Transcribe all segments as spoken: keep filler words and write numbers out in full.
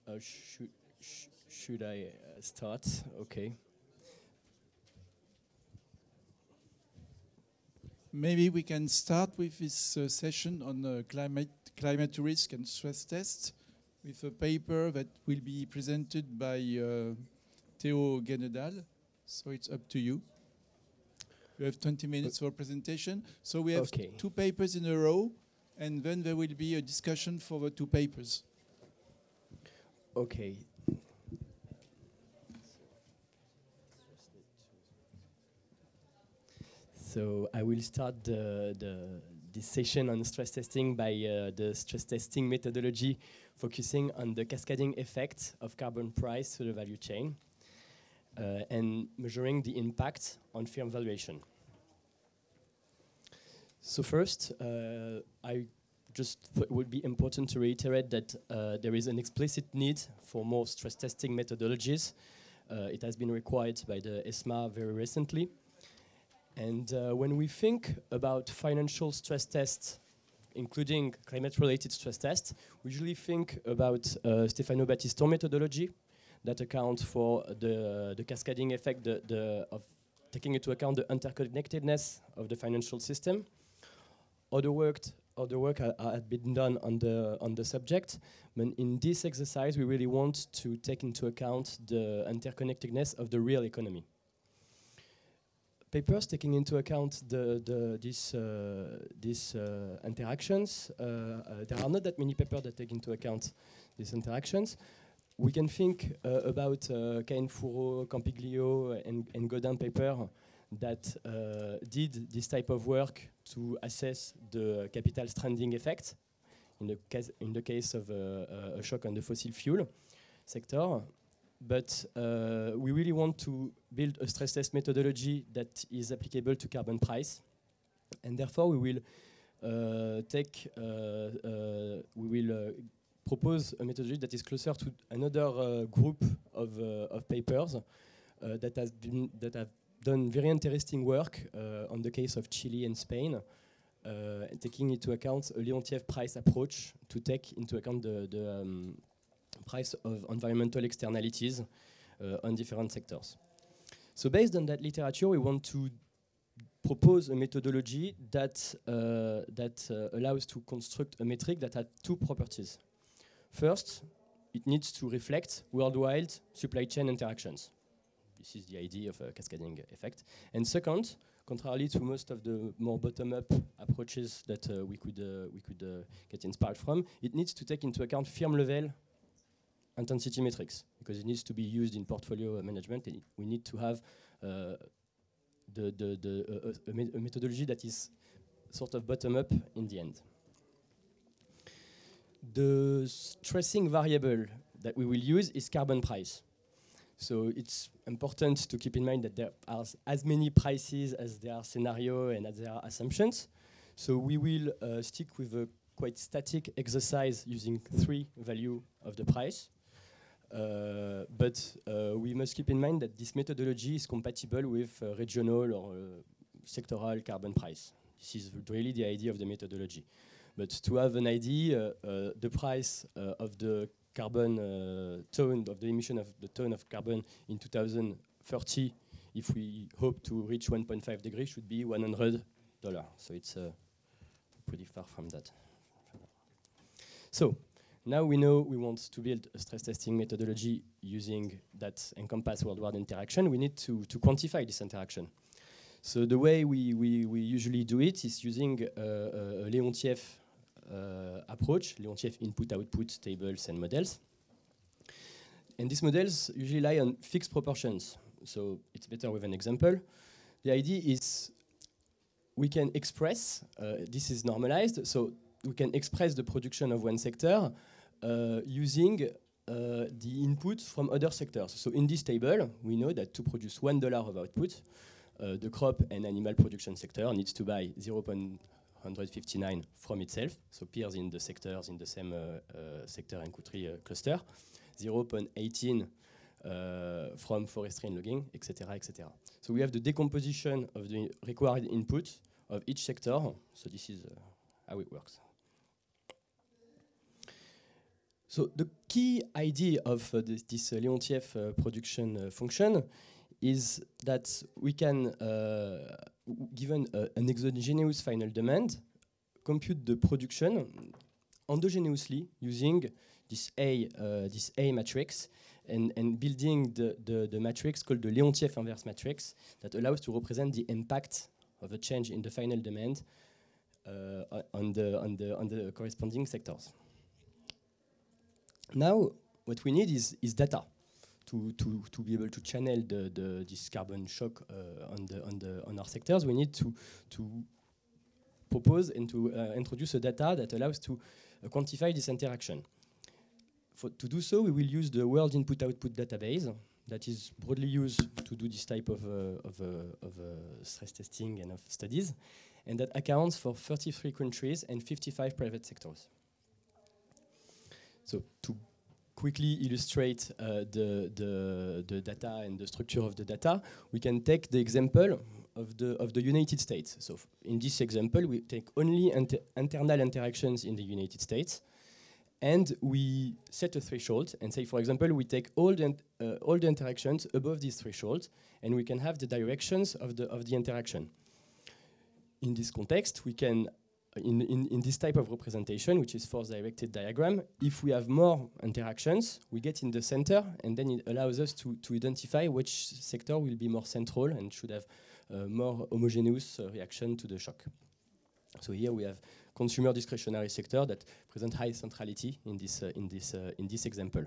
Uh, should, sh should I uh, start? Okay. Maybe we can start with this uh, session on uh, climate, climate risk and stress tests with a paper that will be presented by uh, Theo Genedal. So it's up to you. You have twenty minutes for presentation. So we have Okay. two papers in a row, and then there will be a discussion for the two papers. Okay. So I will start the, the this session on stress testing by uh, the stress testing methodology, focusing on the cascading effect of carbon price through the value chain uh, and measuring the impact on firm valuation. So first, uh, I just thought it would be important to reiterate that uh, there is an explicit need for more stress testing methodologies. Uh, it has been required by the ESMA very recently. And uh, when we think about financial stress tests, including climate-related stress tests, we usually think about uh, Stefano Battiston methodology that accounts for the, the cascading effect the, the of taking into account the interconnectedness of the financial system. Other work, other work ha has been done on the, on the subject, but in this exercise we really want to take into account the interconnectedness of the real economy. Papers taking into account the, the, these uh, these uh, interactions. Uh, uh, there are not that many papers that take into account these interactions. We can think uh, about uh, Cain-Fourreau, Campiglio, and, and Godin paper that uh, did this type of work to assess the capital stranding effect in the case, in the case of uh, a shock on the fossil fuel sector. But uh, we really want to build a stress test methodology that is applicable to carbon price, and therefore we will uh, take, uh, uh, we will uh, propose a methodology that is closer to another uh, group of, uh, of papers uh, that has been that have done very interesting work uh, on the case of Chile and Spain, uh, and taking into account a Leontief price approach to take into account the, the um, price of environmental externalities uh, on different sectors. So based on that literature, we want to propose a methodology that, uh, that uh, allows to construct a metric that has two properties. First, it needs to reflect worldwide supply chain interactions. This is the idea of a cascading effect. And second, contrarily to most of the more bottom-up approaches that uh, we could, uh, we could uh, get inspired from, it needs to take into account firm-level intensity metrics, because it needs to be used in portfolio management, and we need to have uh, the, the, the, uh, a, me a methodology that is sort of bottom-up in the end. The stressing variable that we will use is carbon price. So it's important to keep in mind that there are as many prices as there are scenarios and as there are assumptions. So we will uh, stick with a quite static exercise using three values of the price. Uh, but uh, we must keep in mind that this methodology is compatible with uh, regional or uh, sectoral carbon price. This is really the idea of the methodology. But to have an idea, uh, uh, the price uh, of the carbon uh, ton, of the emission of the ton of carbon in two thousand thirty, if we hope to reach one point five degrees, should be one hundred dollars. So it's uh, pretty far from that. So now we know we want to build a stress testing methodology using that encompass worldwide interaction. We need to, to quantify this interaction. So the way we, we, we usually do it is using uh, a Leontief uh, approach, Leontief input-output tables and models. And these models usually lie on fixed proportions. So it's better with an example. The idea is we can express, uh, this is normalized, so we can express the production of one sector Uh, using uh, the input from other sectors. So in this table, we know that to produce one dollar of output, uh, the crop and animal production sector needs to buy zero point one five nine from itself, so peers in the sectors in the same uh, uh, sector and country uh, cluster, zero point one eight uh, from forestry and logging, et cetera, et cetera. So we have the decomposition of the required input of each sector. So this is uh, how it works. So the key idea of uh, this, this uh, Leontief uh, production uh, function is that we can, uh, given uh, an exogenous final demand, compute the production endogenously using this A, uh, this A matrix, and, and building the, the, the matrix called the Leontief inverse matrix that allows to represent the impact of a change in the final demand uh, on, the, on, the, on the corresponding sectors. Now, what we need is, is data to, to, to be able to channel the, the, this carbon shock uh, on, the, on, the, on our sectors. We need to, to propose and to uh, introduce a data that allows to uh, quantify this interaction. For, to do so, we will use the World Input-Output database that is broadly used to do this type of, uh, of, uh, of uh, stress testing and of studies, and that accounts for thirty-three countries and fifty-five private sectors. So to quickly illustrate uh, the, the, the data and the structure of the data, we can take the example of the, of the United States. So in this example, we take only inter internal interactions in the United States, and we set a threshold and say, for example, we take all the, uh, all the interactions above this threshold, and we can have the directions of the, of the interaction. In this context, we can In, in, in this type of representation, which is force-directed diagram, if we have more interactions, we get in the center, and then it allows us to, to identify which sector will be more central and should have uh, more homogeneous uh, reaction to the shock. So here we have consumer discretionary sector that present high centrality in this, uh, in this, uh, in this example.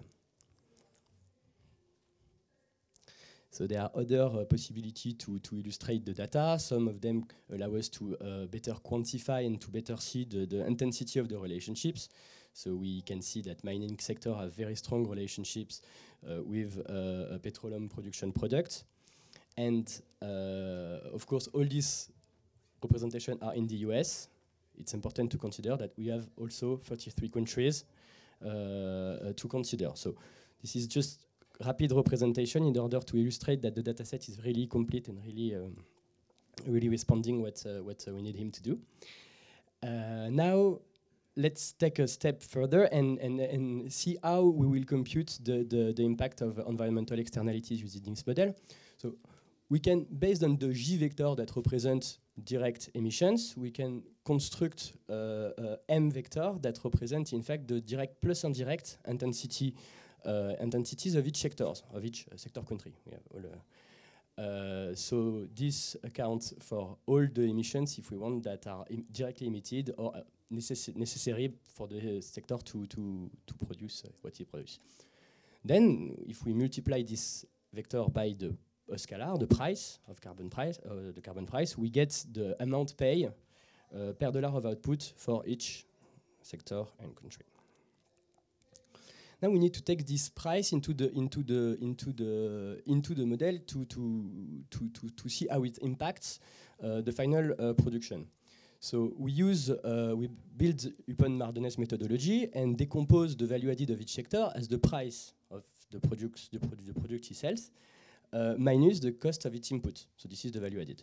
So there are other uh, possibilities to, to illustrate the data. Some of them allow us to uh, better quantify and to better see the, the intensity of the relationships. So we can see that mining sector have very strong relationships uh, with uh, a petroleum production product. And uh, of course, all these representations are in the U S. It's important to consider that we have also thirty-three countries uh, uh, to consider. So this is just rapid representation in order to illustrate that the dataset is really complete and really, um, really responding what uh, what uh, we need him to do. Uh, now, let's take a step further and, and, and see how we will compute the, the, the impact of environmental externalities using this model. So we can, based on the J vector that represents direct emissions, we can construct uh, uh, M vector that represents, in fact, the direct plus indirect intensity Uh, intensities of each sectors, of each uh, sector country. We have all, uh, uh, so this accounts for all the emissions, if we want, that are im directly emitted or uh, necess necessary for the sector to, to, to produce uh, what it produces. Then, if we multiply this vector by the a scalar, the price of carbon price, uh, the carbon price, we get the amount paid uh, per dollar of output for each sector and country. Now we need to take this price into the into the into the into the model to to to to, to see how it impacts uh, the final uh, production. So we use uh, we build upon Mardenez methodology and decompose the value added of each sector as the price of the products the, produ the product he sells uh, minus the cost of its input. So this is the value added.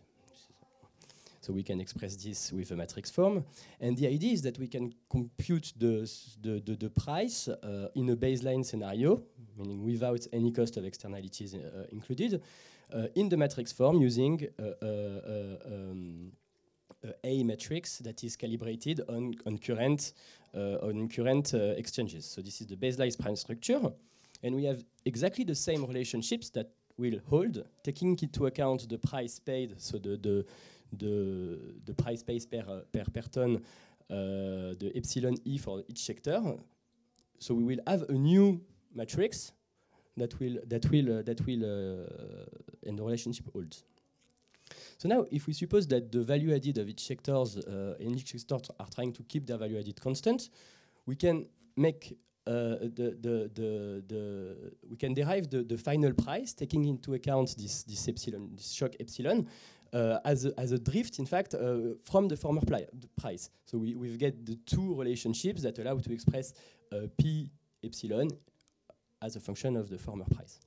So we can express this with a matrix form. And the idea is that we can compute the, the, the, the price uh, in a baseline scenario, meaning without any cost of externalities uh, included, uh, in the matrix form using uh, uh, uh, um, uh, a matrix that is calibrated on, on current, uh, on current uh, exchanges. So this is the baseline price structure. And we have exactly the same relationships that will hold, taking into account the price paid, so the, the The, the price paid per, uh, per, per ton, uh, the epsilon E for each sector. So we will have a new matrix that will, that will, uh, that will uh, and the relationship holds. So now, if we suppose that the value added of each sectors, uh, and each sector are trying to keep their value added constant, we can make uh, the, the, the, the, we can derive the, the final price, taking into account this, this epsilon, this shock epsilon, Uh, as, a, as a drift, in fact, uh, from the former price. So we, we get the two relationships that allow to express uh, P epsilon as a function of the former price.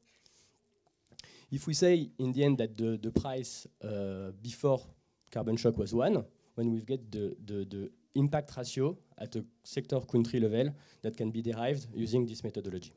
If we say, in the end, that the, the price uh, before carbon shock was one, when we get the, the, the impact ratio at a sector country level that can be derived using this methodology.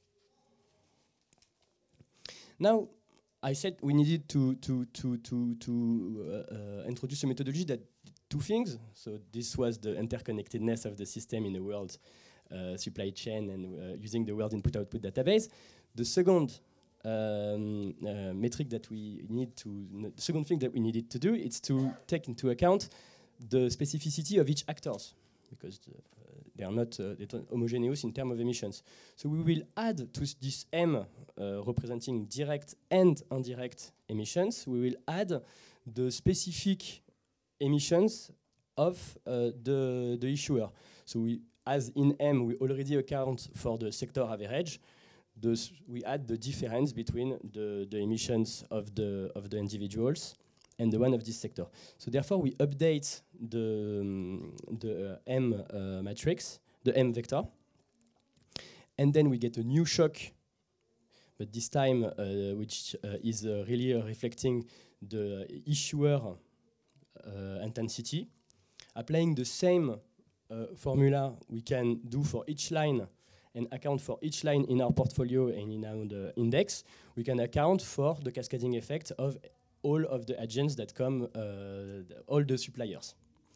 Now, I said we needed to, to, to, to, to uh, uh, introduce a methodology that did two things. So this was the interconnectedness of the system in the world uh, supply chain and uh, using the world input-output database. The second um, uh, metric that we need to, the second thing that we needed to do is to take into account the specificity of each actors, because the, uh, they are not uh, homogeneous in terms of emissions. So we will add to this M uh, representing direct and indirect emissions, we will add the specific emissions of uh, the, the issuer. So we, as in M, we already account for the sector average. Thus, we add the difference between the, the emissions of the, of the individuals and the one of this sector. So therefore, we update the, um, the uh, M uh, matrix, the M vector, and then we get a new shock, but this time, uh, which uh, is uh, really uh, reflecting the issuer uh, intensity. Applying the same uh, formula we can do for each line and account for each line in our portfolio and in our uh, index, we can account for the cascading effect of all of the agents that come, uh, the, all the suppliers.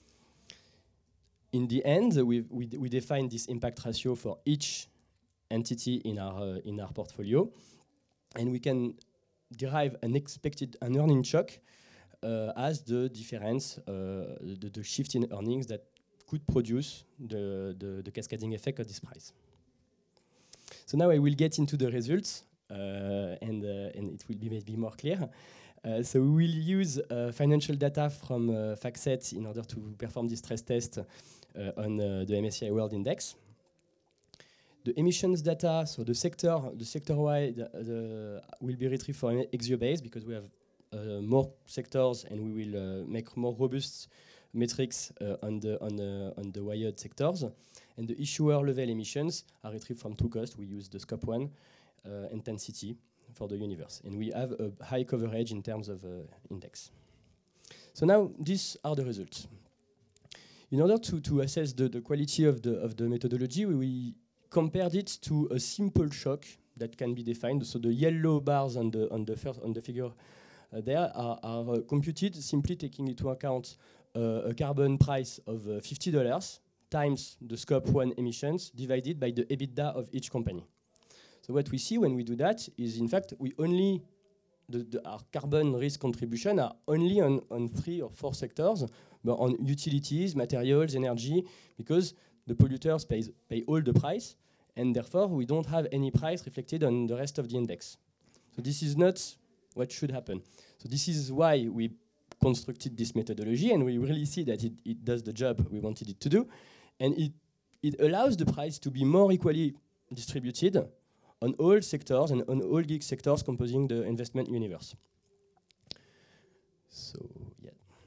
In the end, we, we, we define this impact ratio for each entity in our, uh, in our portfolio, and we can derive an expected an earning shock uh, as the difference, uh, the, the shift in earnings that could produce the, the, the cascading effect of this price. So now I will get into the results, uh, and, uh, and it will be maybe more clear. Uh, so we will use uh, financial data from uh, FactSet in order to perform this stress test uh, on uh, the M S C I World Index. The emissions data, so the sector, the sector-wide, uh, the will be retrieved for Exiobase because we have uh, more sectors and we will uh, make more robust metrics uh, on the on the on the wired sectors. And the issuer level emissions are retrieved from Trucost. We use the scope one uh, intensity for the universe, and we have a high coverage in terms of uh, index. So now these are the results. In order to, to assess the, the quality of the, of the methodology, we, we compared it to a simple shock that can be defined. So the yellow bars on the, on the, first, on the figure uh, there are, are uh, computed simply taking into account uh, a carbon price of uh, fifty dollars times the scope one emissions divided by the EBITDA of each company. So what we see when we do that is, in fact, we only, the, the, our carbon risk contribution are only on, on three or four sectors, but on utilities, materials, energy, because the polluters pays, pay all the price, and therefore we don't have any price reflected on the rest of the index. So this is not what should happen. So this is why we constructed this methodology, and we really see that it, it does the job we wanted it to do, and it, it allows the price to be more equally distributed on all sectors and on all gig sectors composing the investment universe. So, yeah.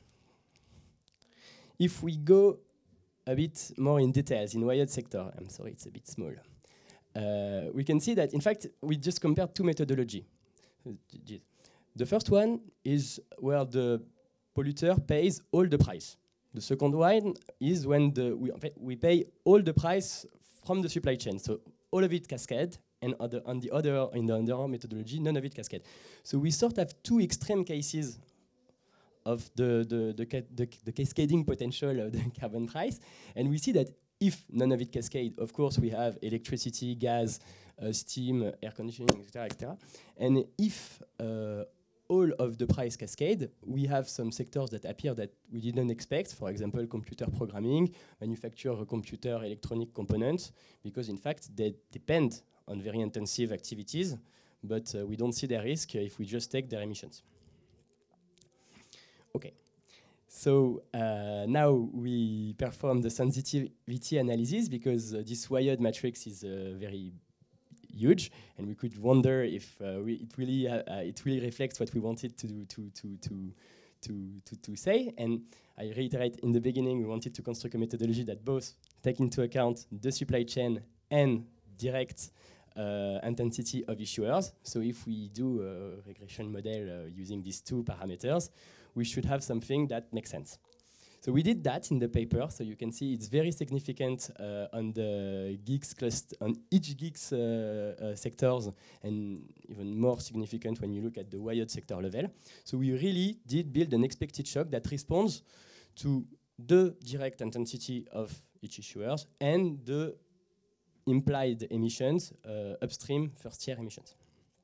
If we go a bit more in details in wired sector, I'm sorry, it's a bit small. Uh, we can see that, in fact, we just compared two methodology. The first one is where the polluter pays all the price. The second one is when the we, we pay all the price from the supply chain. So all of it cascade, and other, on the other, in the other methodology, none of it cascade. So we sort of have two extreme cases of the, the, the, ca the, the cascading potential of the carbon price. And we see that if none of it cascade, of course, we have electricity, gas, uh, steam, air conditioning, et cetera, et cetera. And if uh, all of the price cascade, we have some sectors that appear that we didn't expect, for example, computer programming, manufacture a computer electronic components, because in fact, they depend on very intensive activities, but uh, we don't see their risk if we just take their emissions. Okay, so uh, now we perform the sensitivity analysis because uh, this wired matrix is uh, very huge, and we could wonder if uh, we, it really uh, uh, it really reflects what we wanted to do, to to to to to to say. And I reiterate, in the beginning, we wanted to construct a methodology that both take into account the supply chain and direct uh, intensity of issuers. So if we do a regression model uh, using these two parameters, we should have something that makes sense. So we did that in the paper. So you can see it's very significant uh, on the geeks cluster, on each geeks uh, uh, sectors, and even more significant when you look at the wired sector level. So we really did build an expected shock that responds to the direct intensity of each issuers and the implied emissions, uh, upstream first-year emissions.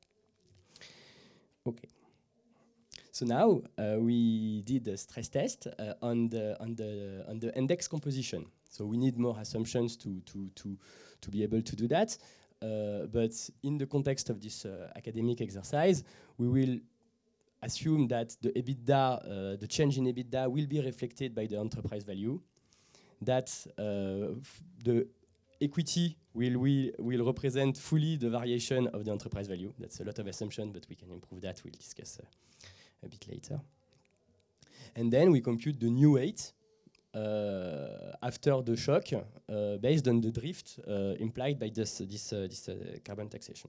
Okay. So now uh, we did a stress test uh, on the on the on the index composition. So we need more assumptions to to to to be able to do that. Uh, but in the context of this uh, academic exercise, we will assume that the EBITDA, uh, the change in EBITDA, will be reflected by the enterprise value. That uh, the equity will, will, will represent fully the variation of the enterprise value. That's a lot of assumption, but we can improve that. We'll discuss uh, a bit later. And then we compute the new weight uh, after the shock uh, based on the drift uh, implied by this, this, uh, this uh, carbon taxation.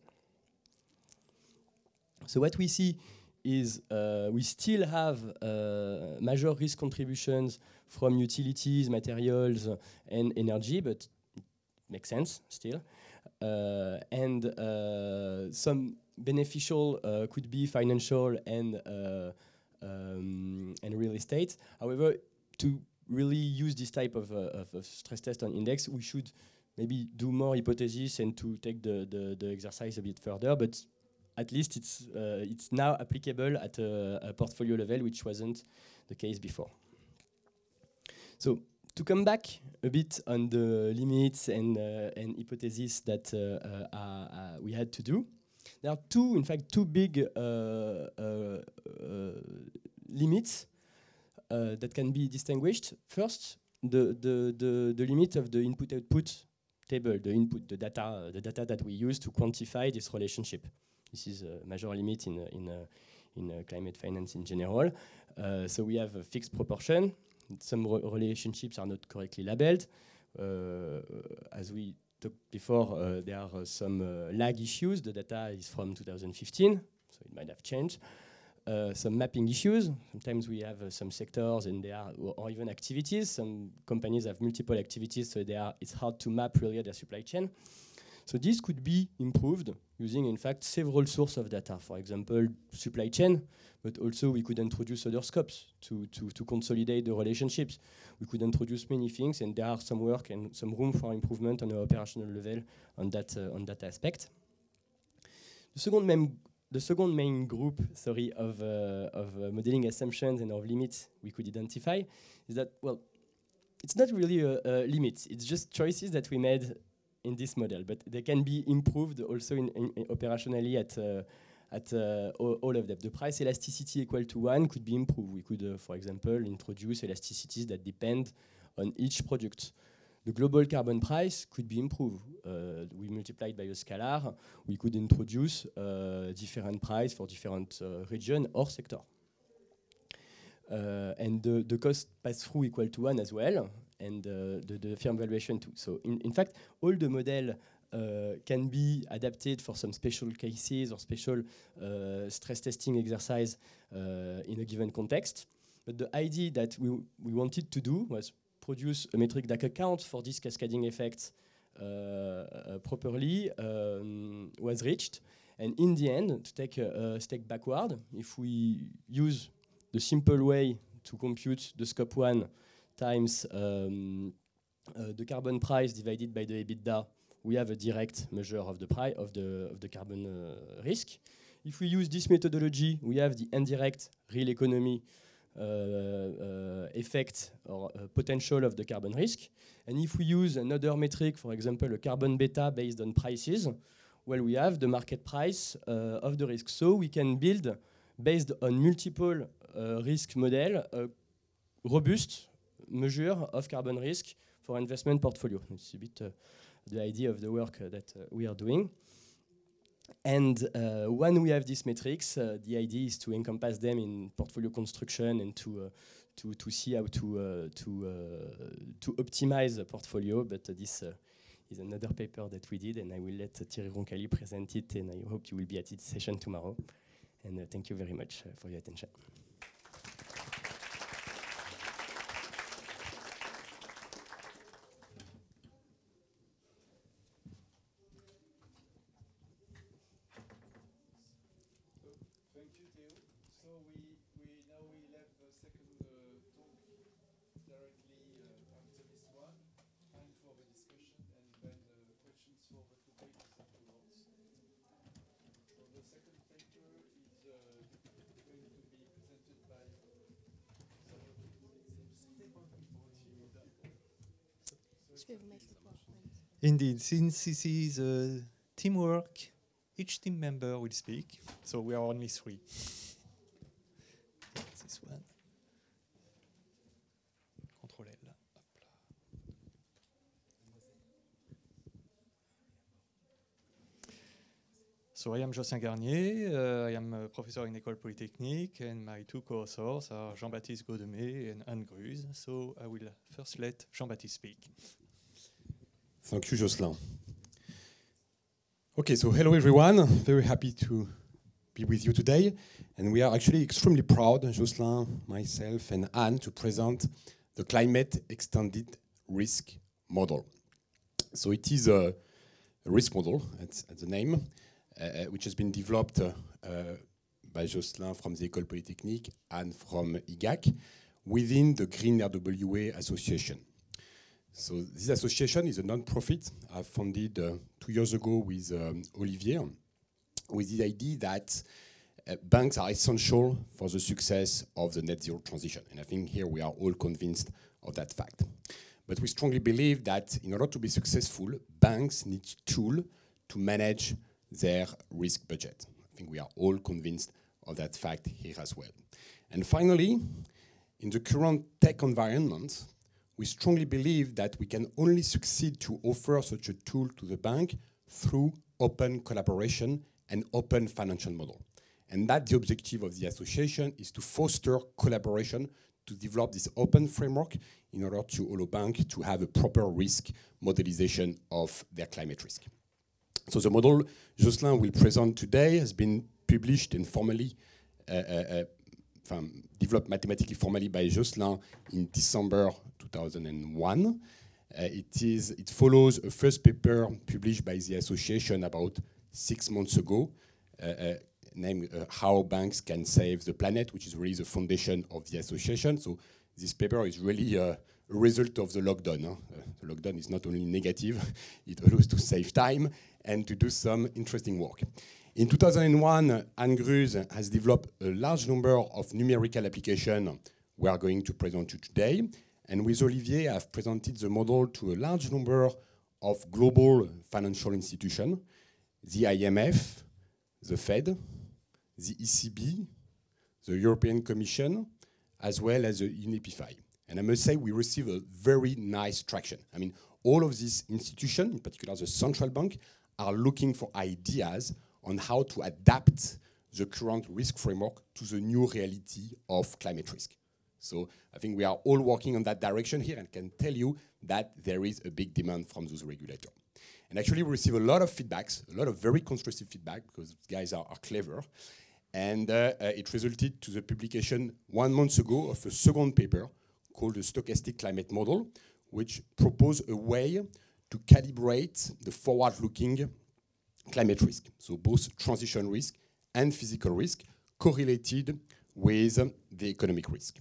So what we see is uh, we still have uh, major risk contributions from utilities, materials, and energy, but it makes sense still. Uh, and uh, some beneficial uh, could be financial and uh, um, and real estate. However, to really use this type of, uh, of, of stress test on index, we should maybe do more hypotheses and to take the, the, the exercise a bit further. But at least it's uh, it's now applicable at a, a portfolio level, which wasn't the case before. So to come back a bit on the limits and uh, and hypotheses that uh, uh, uh, we had to do, there are two, in fact, two big uh, uh, uh, limits uh, that can be distinguished. First, the the the, the limit of the input-output table, the input, the data, uh, the data that we use to quantify this relationship. This is a major limit in, uh, in, uh, in uh, climate finance in general. Uh, so we have a fixed proportion. Some re relationships are not correctly labeled. Uh, as we talked before, uh, there are uh, some uh, lag issues. The data is from two thousand fifteen, so it might have changed. Uh, some mapping issues. Sometimes we have uh, some sectors and they are, or, or even activities. Some companies have multiple activities, so they are, it's hard to map really their supply chain. So this could be improved using, in fact, several sources of data. For example, supply chain, but also we could introduce other scopes to, to, to consolidate the relationships. We could introduce many things, and there are some work and some room for improvement on an operational level on that, uh, on that aspect. The second main, the second main group, sorry, of, uh, of uh, modeling assumptions and of limits we could identify is that, well, it's not really a, a limit. It's just choices that we made in this model, but they can be improved also in, in, in operationally at uh, at uh, all, all of them. The price elasticity equal to one could be improved. We could, uh, for example, introduce elasticities that depend on each product. The global carbon price could be improved. Uh, we multiplied by a scalar. We could introduce uh, different price for different uh, region or sector. Uh, and the, the cost pass-through equal to one as well. And uh, the, the firm valuation too. So in, in fact, all the model uh, can be adapted for some special cases or special uh, stress testing exercise uh, in a given context. But the idea that we, we wanted to do was produce a metric that accounts for these cascading effects uh, uh, properly um, was reached. And in the end, to take a, a step backward, if we use the simple way to compute the scope one times um, uh, the carbon price divided by the EBITDA, we have a direct measure of the price of the of the carbon uh, risk. If we use this methodology, we have the indirect real economy uh, uh, effect or uh, potential of the carbon risk. And if we use another metric, for example, a carbon beta based on prices, well, we have the market price uh, of the risk. So we can build, based on multiple uh, risk model, a robust measure of carbon risk for investment portfolio. It's a bit uh, the idea of the work uh, that uh, we are doing. And uh, when we have these metrics, uh, the idea is to encompass them in portfolio construction and to uh, to to see how to uh, to uh, to optimize the portfolio. But uh, this uh, is another paper that we did, and I will let uh, Thierry Roncalli present it. And I hope you will be at its session tomorrow. And uh, thank you very much uh, for your attention. Indeed, since this is uh, teamwork, each team member will speak, so we are only three. This one. Control L. Hop là. So I am Jocelyn Garnier, uh, I am a professor in École Polytechnique, and my two co-authors are Jean-Baptiste Gaudemé and Anne Gruz. So I will first let Jean-Baptiste speak. Thank you, Jocelyn. Okay, so hello everyone. Very happy to be with you today. And we are actually extremely proud, Jocelyn, myself, and Anne, to present the Climate Extended Risk Model. So it is a, a risk model, that's, that's the name, uh, which has been developed uh, uh, by Jocelyn from the École Polytechnique and from I G A C within the Green R W A Association. So this association is a non-profit I founded uh, two years ago with um, Olivier, with the idea that uh, banks are essential for the success of the net zero transition. And I think here we are all convinced of that fact. But we strongly believe that in order to be successful, banks need tools to manage their risk budget. I think we are all convinced of that fact here as well. And finally, in the current tech environment, we strongly believe that we can only succeed to offer such a tool to the bank through open collaboration and open financial model. And that the objective of the association is to foster collaboration to develop this open framework in order to allow banks to have a proper risk modelization of their climate risk. So the model Jocelyn will present today has been published and formally uh, uh, uh, developed mathematically formally by Jocelyn in December two thousand one. Uh, it is it follows a first paper published by the association about six months ago, uh, uh, named uh, "How Banks Can Save the Planet," which is really the foundation of the association. So this paper is really uh, a result of the lockdown. Huh? Uh, the lockdown is not only negative; it allows to save time and to do some interesting work. In two thousand one, Anne Gruz has developed a large number of numerical applications we are going to present to today. And with Olivier, I've presented the model to a large number of global financial institutions, the I M F, the Fed, the E C B, the European Commission, as well as the UNEP-FI. And I must say, we receive a very nice traction. I mean, all of these institutions, in particular the central bank, are looking for ideas on how to adapt the current risk framework to the new reality of climate risk. So I think we are all working on that direction here and can tell you that there is a big demand from those regulators. And actually we receive a lot of feedbacks, a lot of very constructive feedback because these guys are, are clever. And uh, uh, it resulted to the publication one month ago of a second paper called the Stochastic Climate Model, which proposed a way to calibrate the forward-looking climate risk. So both transition risk and physical risk correlated with um, the economic risk.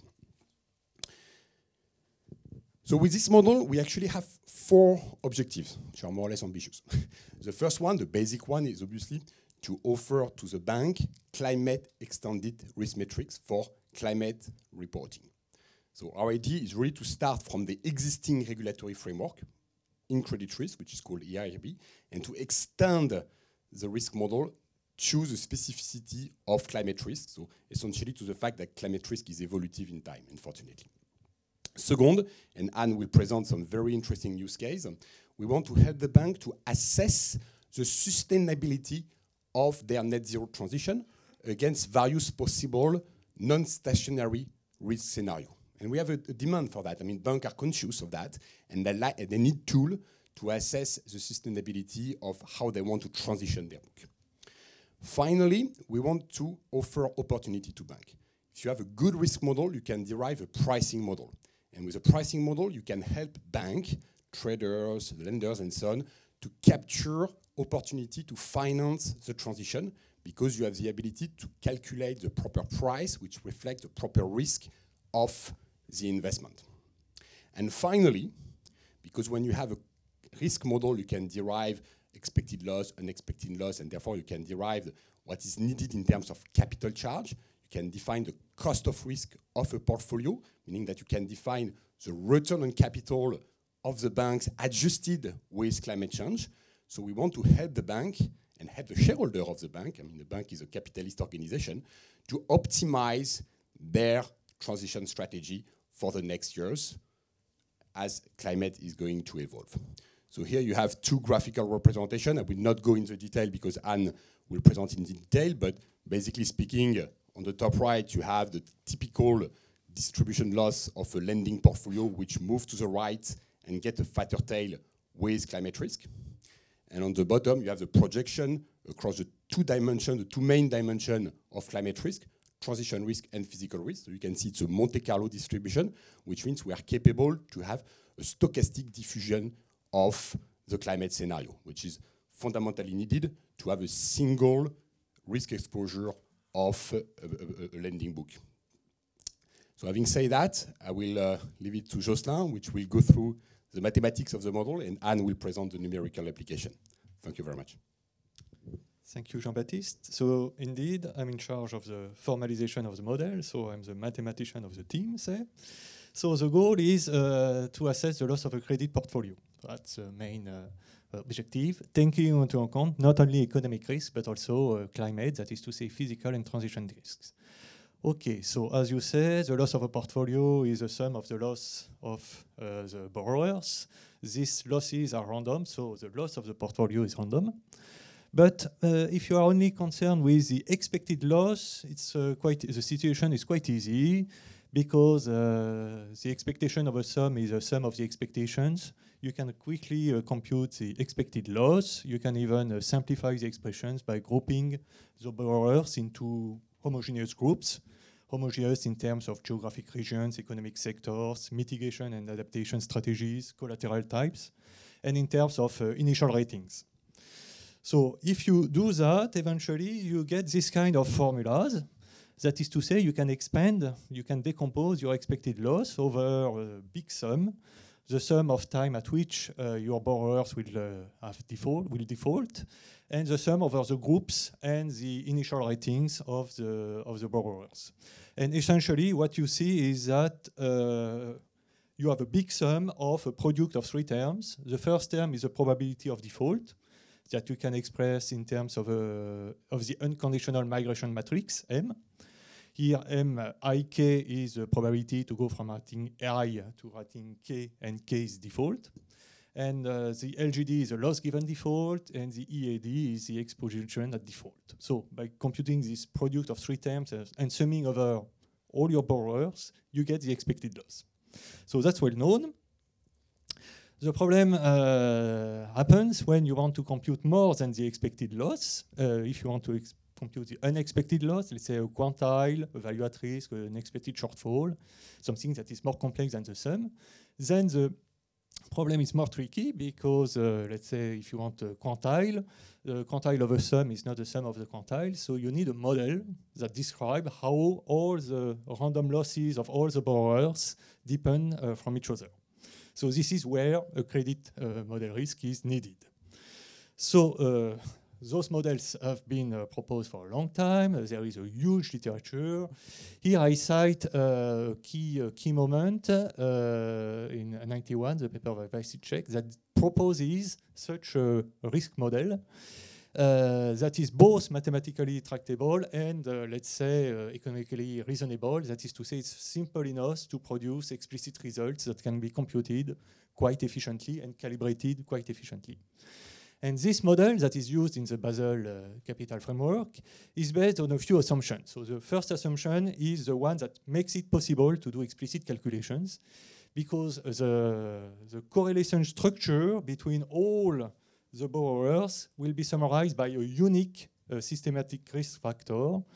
So with this model, we actually have four objectives, which are more or less ambitious. The first one, the basic one, is obviously to offer to the bank climate extended risk metrics for climate reporting. So our idea is really to start from the existing regulatory framework in credit risk, which is called E I R B, and to extend the risk model to the specificity of climate risk, so essentially to the fact that climate risk is evolutive in time, unfortunately. Second, and Anne will present some very interesting use case, we want to help the bank to assess the sustainability of their net zero transition against various possible non-stationary risk scenarios. And we have a, a demand for that. I mean, banks are conscious of that, and they, like, they need tools to assess the sustainability of how they want to transition their book. Finally, we want to offer opportunity to banks. If you have a good risk model, you can derive a pricing model. And with a pricing model, you can help banks, traders, lenders, and so on, to capture opportunity to finance the transition because you have the ability to calculate the proper price, which reflects the proper risk of the investment. And finally, because when you have a risk model, you can derive expected loss, unexpected loss, and therefore you can derive what is needed in terms of capital charge. You can define the cost of risk of a portfolio, meaning that you can define the return on capital of the banks adjusted with climate change. So we want to help the bank and help the shareholder of the bank, I mean the bank is a capitalist organization, to optimize their transition strategy for the next years as climate is going to evolve. So here you have two graphical representation. I will not go into detail because Anne will present in detail, but basically speaking, on the top right, you have the typical distribution loss of a lending portfolio which moves to the right and get a fatter tail with climate risk. And on the bottom, you have the projection across the two dimensions, the two main dimensions of climate risk, transition risk and physical risk. So you can see it's a Monte Carlo distribution, which means we are capable to have a stochastic diffusion of the climate scenario, which is fundamentally needed to have a single risk exposure of a, a, a lending book. So having said that, I will uh, leave it to Jocelyn, which will go through the mathematics of the model, and Anne will present the numerical application. Thank you very much. Thank you, Jean-Baptiste. So indeed, I'm in charge of the formalization of the model, so I'm the mathematician of the team, say. So the goal is uh, to assess the loss of a credit portfolio. That's the main uh, objective, taking into account not only economic risk, but also uh, climate, that is to say physical and transition risks. Okay, so as you say, the loss of a portfolio is the sum of the loss of uh, the borrowers. These losses are random, so the loss of the portfolio is random. But uh, if you are only concerned with the expected loss, it's uh, quite the situation is quite easy because uh, the expectation of a sum is a sum of the expectations. You can quickly uh, compute the expected loss. You can even uh, simplify the expressions by grouping the borrowers into homogeneous groups, homogeneous in terms of geographic regions, economic sectors, mitigation and adaptation strategies, collateral types, and in terms of uh, initial ratings. So if you do that, eventually you get this kind of formulas. That is to say, you can expand, you can decompose your expected loss over a big sum, the sum of time at which uh, your borrowers will uh, have default, will default, and the sum over the groups and the initial ratings of the of the borrowers. And essentially, what you see is that uh, you have a big sum of a product of three terms. The first term is the probability of default that you can express in terms of a, of the unconditional migration matrix M. Here, M I K is the probability to go from rating I to rating K, and K is default. And uh, the L G D is the loss given default, and the E A D is the exposition at default. So by computing this product of three terms uh, and summing over all your borrowers, you get the expected loss. So that's well known. The problem uh, happens when you want to compute more than the expected loss. Uh, if you want to compute the unexpected loss, let's say a quantile, a value at risk, an expected shortfall, something that is more complex than the sum, then the problem is more tricky because, uh, let's say, if you want a quantile, the quantile of a sum is not the sum of the quantile, so you need a model that describes how all the random losses of all the borrowers depend uh, from each other. So this is where a credit uh, model risk is needed. So uh, those models have been uh, proposed for a long time. Uh, there is a huge literature. Here I cite a uh, key, uh, key moment uh, in ninety-one, the paper by Vajcicek, that proposes such a risk model uh, that is both mathematically tractable and, uh, let's say, uh, economically reasonable. That is to say, it's simple enough to produce explicit results that can be computed quite efficiently and calibrated quite efficiently. And this model that is used in the Basel uh, Capital Framework is based on a few assumptions. So the first assumption is the one that makes it possible to do explicit calculations, because the, the correlation structure between all the borrowers will be summarized by a unique uh, systematic risk factor uh,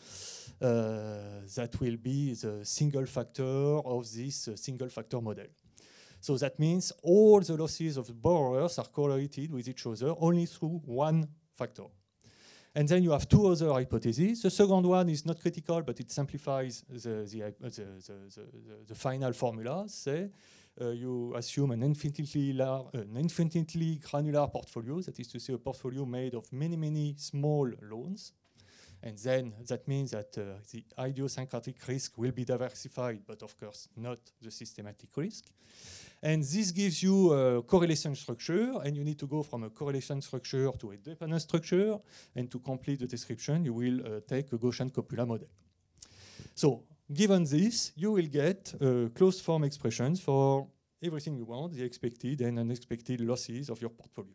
that will be the single factor of this uh, single factor model. So that means all the losses of the borrowers are correlated with each other only through one factor. And then you have two other hypotheses. The second one is not critical, but it simplifies the, the, the, the, the, the final formula. Say uh, you assume an infinitely, large, an infinitely granular portfolio, that is to say a portfolio made of many, many small loans. And then that means that uh, the idiosyncratic risk will be diversified, but of course not the systematic risk. And this gives you a correlation structure, and you need to go from a correlation structure to a dependent structure. And to complete the description, you will uh, take a Gaussian copula model. So given this, you will get uh, closed form expressions for everything you want, the expected and unexpected losses of your portfolio.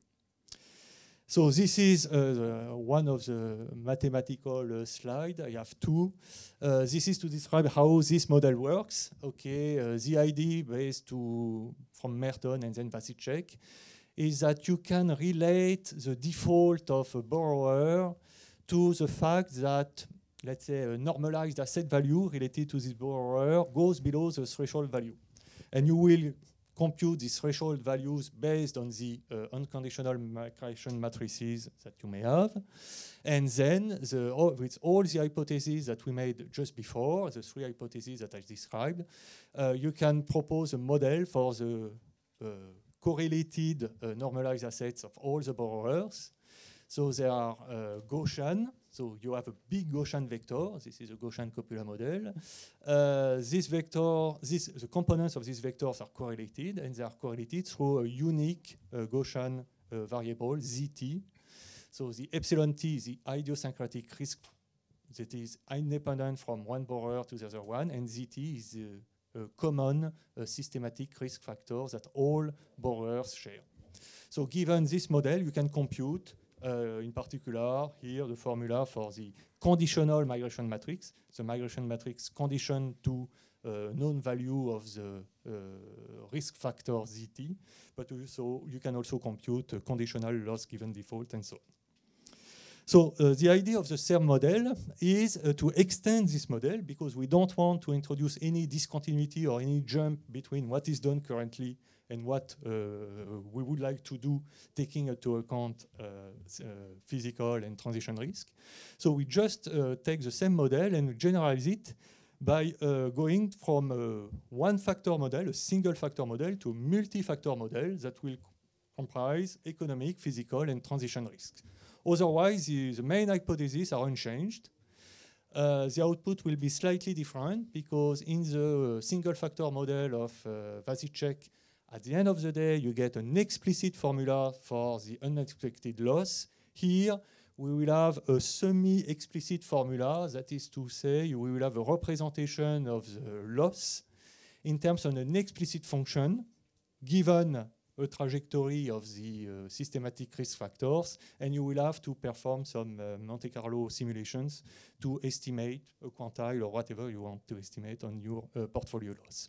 So this is uh, the, one of the mathematical uh, slides. I have two. Uh, this is to describe how this model works. Okay, uh, the idea based to from Merton and then Vasicek is that you can relate the default of a borrower to the fact that, let's say, a normalized asset value related to this borrower goes below the threshold value, and you will compute these threshold values based on the uh, unconditional migration matrices that you may have. And then, the, oh, with all the hypotheses that we made just before, the three hypotheses that I described, uh, you can propose a model for the uh, correlated uh, normalized assets of all the borrowers. So they are uh, Gaussian. So you have a big Gaussian vector. This is a Gaussian copula model. Uh, this vector, this, the components of these vectors are correlated, and they are correlated through a unique uh, Gaussian uh, variable, zt. So the epsilon t is the idiosyncratic risk that is independent from one borrower to the other one, and zt is the uh, common uh, systematic risk factor that all borrowers share. So given this model, you can compute Uh, in particular, here the formula for the conditional migration matrix, the migration matrix conditioned to uh, known value of the uh, risk factor zt, but also you can also compute a conditional loss given default and so on. So uh, the idea of the S E R M model is uh, to extend this model, because we don't want to introduce any discontinuity or any jump between what is done currently and what uh, we would like to do, taking into account uh, uh, physical and transition risk. So we just uh, take the same model and generalize it by uh, going from a one-factor model, a single-factor model, to a multi-factor model that will comprise economic, physical, and transition risks. Otherwise, the, the main hypotheses are unchanged. Uh, the output will be slightly different, because in the single-factor model of uh, Vasicek, at the end of the day, you get an explicit formula for the unexpected loss. Here, we will have a semi-explicit formula. That is to say, we will have a representation of the loss in terms of an explicit function, given a trajectory of the uh, systematic risk factors, and you will have to perform some uh, Monte Carlo simulations to estimate a quantile or whatever you want to estimate on your uh, portfolio loss.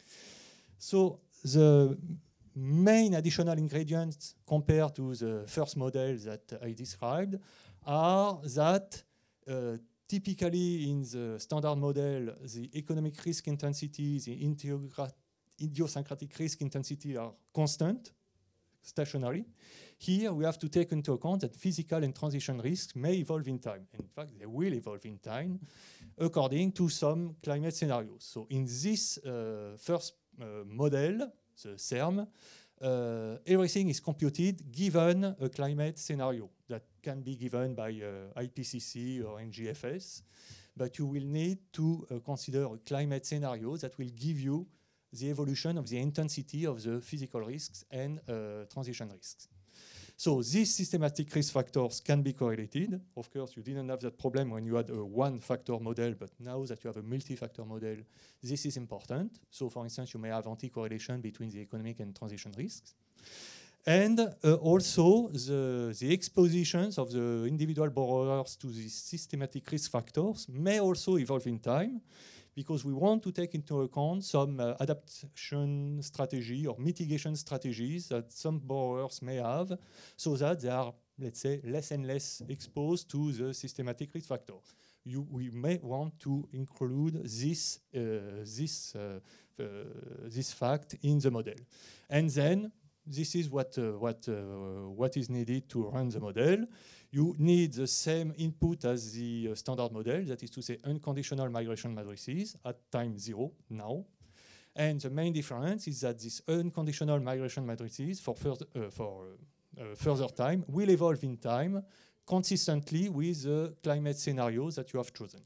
So the main additional ingredients compared to the first model that I described are that uh, typically in the standard model, the economic risk intensity, the idiosyncratic risk intensity are constant, stationary. Here we have to take into account that physical and transition risks may evolve in time. In fact, they will evolve in time according to some climate scenarios. So in this uh, first uh, model, the S E R M, uh, everything is computed given a climate scenario that can be given by uh, I P C C or N G F S, but you will need to uh, consider a climate scenario that will give you the evolution of the intensity of the physical risks and uh, transition risks. So these systematic risk factors can be correlated. Of course, you didn't have that problem when you had a one-factor model, but now that you have a multi-factor model, this is important. So for instance, you may have anti-correlation between the economic and transition risks. And uh, also the, the expositions of the individual borrowers to these systematic risk factors may also evolve in time, because we want to take into account some uh, adaptation strategy or mitigation strategies that some borrowers may have, so that they are, let's say, less and less exposed to the systematic risk factor. You, we may want to include this, uh, this, uh, uh, this fact in the model. And then, this is what, uh, what, uh, what is needed to run the model. You need the same input as the uh, standard model, that is to say unconditional migration matrices at time zero now. And the main difference is that these unconditional migration matrices for further, uh, for, uh, uh, further time will evolve in time consistently with the climate scenarios that you have chosen.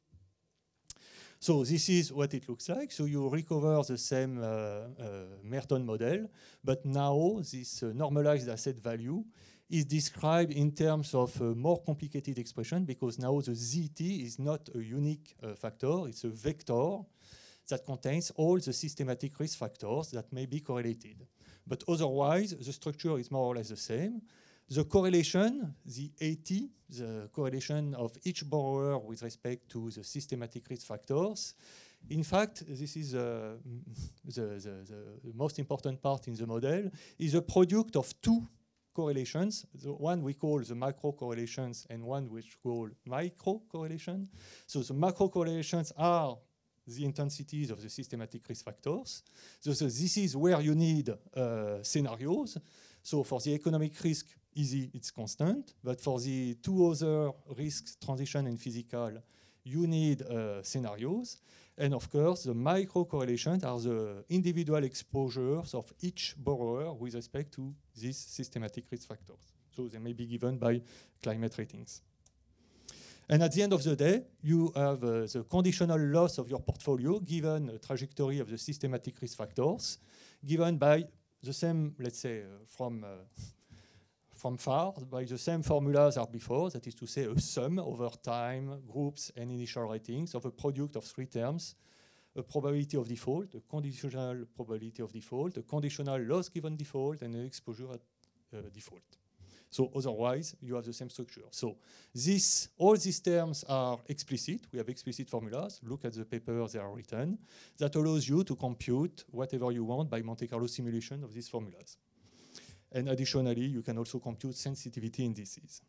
So this is what it looks like. So you recover the same uh, uh, Merton model, but now this uh, normalized asset value is described in terms of a more complicated expression, because now the Z T is not a unique uh, factor, it's a vector that contains all the systematic risk factors that may be correlated. But otherwise, the structure is more or less the same. The correlation, the A T, the correlation of each borrower with respect to the systematic risk factors, in fact, this is uh, the, the, the most important part in the model, is a product of two correlations. The one we call the macro correlations and one which we call micro correlation. So the macro correlations are the intensities of the systematic risk factors. So, so this is where you need uh, scenarios. So for the economic risk, easy, it's constant. But for the two other risks, transition and physical, you need uh, scenarios. And of course, the micro correlations are the individual exposures of each borrower with respect to these systematic risk factors. So they may be given by climate ratings. And at the end of the day, you have uh, the conditional loss of your portfolio given a trajectory of the systematic risk factors, given by the same, let's say, uh, from, uh, from far, by the same formulas as before, that is to say a sum over time, groups, and initial ratings of a product of three terms: a probability of default, a conditional probability of default, a conditional loss given default, and an exposure at uh, default. So otherwise, you have the same structure. So this, all these terms are explicit. We have explicit formulas. Look at the paper, they are written. That allows you to compute whatever you want by Monte Carlo simulation of these formulas. And additionally, you can also compute sensitivity indices.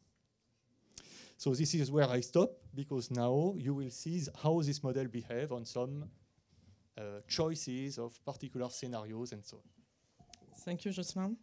So this is where I stop, because now you will see how this model behaves on some uh, choices of particular scenarios and so on. Thank you, Jocelyn.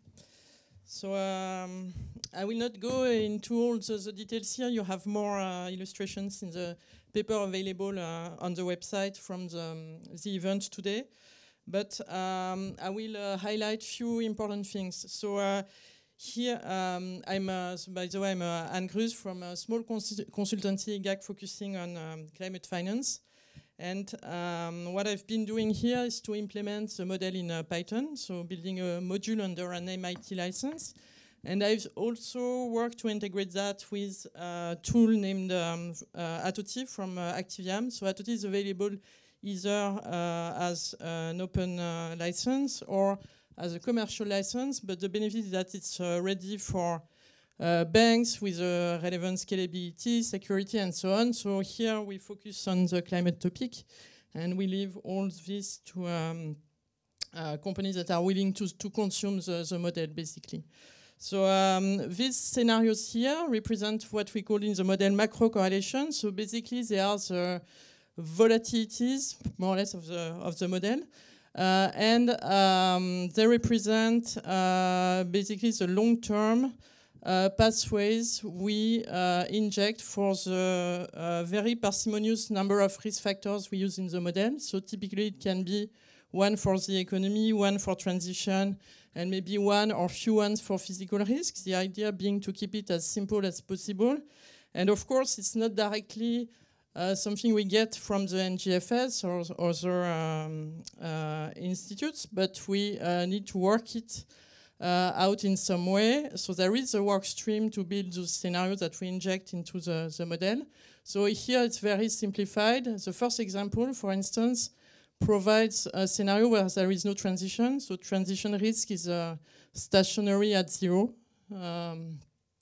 So um, I will not go into all the, the details here. You have more uh, illustrations in the paper available uh, on the website from the, um, the event today. But um, I will uh, highlight few important things. So uh, here, um, I'm, uh, so by the way, I'm uh, Anne Gruz from a small cons consultancy, G A C, focusing on um, climate finance. And um, what I've been doing here is to implement the model in uh, Python, so building a module under an M I T license. And I've also worked to integrate that with a tool named um, uh, Atoti from uh, Activiam. So Atoti is available either uh, as an open uh, license or as a commercial license, but the benefit is that it's uh, ready for Uh, banks with uh, relevant scalability, security, and so on. So here we focus on the climate topic, and we leave all this to um, uh, companies that are willing to, to consume the, the model, basically. So um, these scenarios here represent what we call in the model macro correlation. So basically they are the volatilities, more or less, of the, of the model. Uh, and um, they represent uh, basically the long-term Uh, pathways we uh, inject for the uh, very parsimonious number of risk factors we use in the model. So typically it can be one for the economy, one for transition, and maybe one or few ones for physical risks. The idea being to keep it as simple as possible. And of course, it's not directly uh, something we get from the N G F S or other um, uh, institutes, but we uh, need to work it Uh, out in some way. So there is a work stream to build those scenarios that we inject into the, the model. So here it's very simplified. The first example, for instance, provides a scenario where there is no transition. So transition risk is uh, stationary at zero um,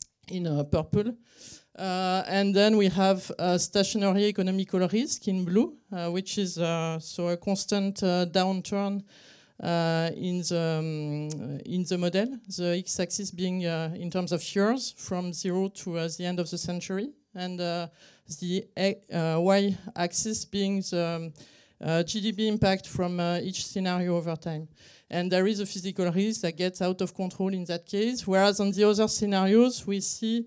in uh, purple. Uh, and then we have a stationary economical risk in blue, uh, which is uh, so a constant uh, downturn Uh, in the um, in the model, the x-axis being uh, in terms of years from zero to uh, the end of the century, and uh, the uh, y-axis being the um, uh, G D P impact from uh, each scenario over time. And there is a physical risk that gets out of control in that case, whereas on the other scenarios we see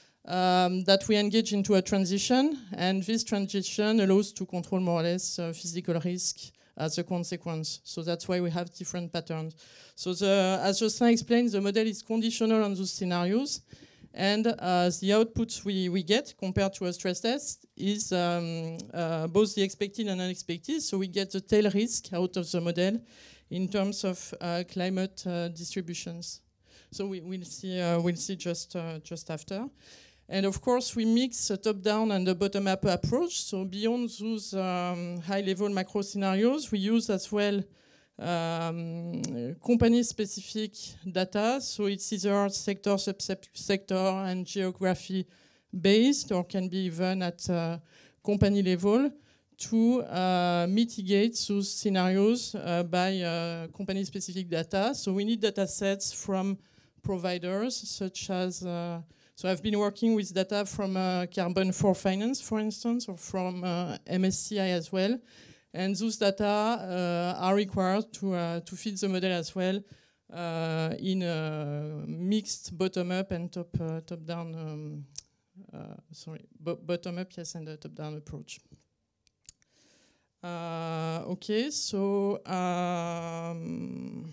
um, that we engage into a transition, and this transition allows to control more or less uh, physical risk as a consequence. So that's why we have different patterns. So the, as Jocelyn explained, the model is conditional on those scenarios. And uh, the outputs we, we get compared to a stress test is um, uh, both the expected and unexpected. So we get the tail risk out of the model in terms of uh, climate uh, distributions. So we, we'll see. Uh, we'll see just uh, just after. And of course, we mix a top-down and a bottom-up approach. So beyond those um, high-level macro scenarios, we use as well um, company-specific data. So it's either sector, sub-sector, and geography-based, or can be even at uh, company level to uh, mitigate those scenarios uh, by uh, company-specific data. So we need data sets from providers such as uh, So I've been working with data from uh, Carbon for Finance, for instance, or from uh, M S C I as well. And those data uh, are required to, uh, to fit the model as well uh, in a mixed bottom-up and top, uh, top-down, um, uh, sorry, bo bottom-up, yes, and a top-down approach. Uh, okay, so um,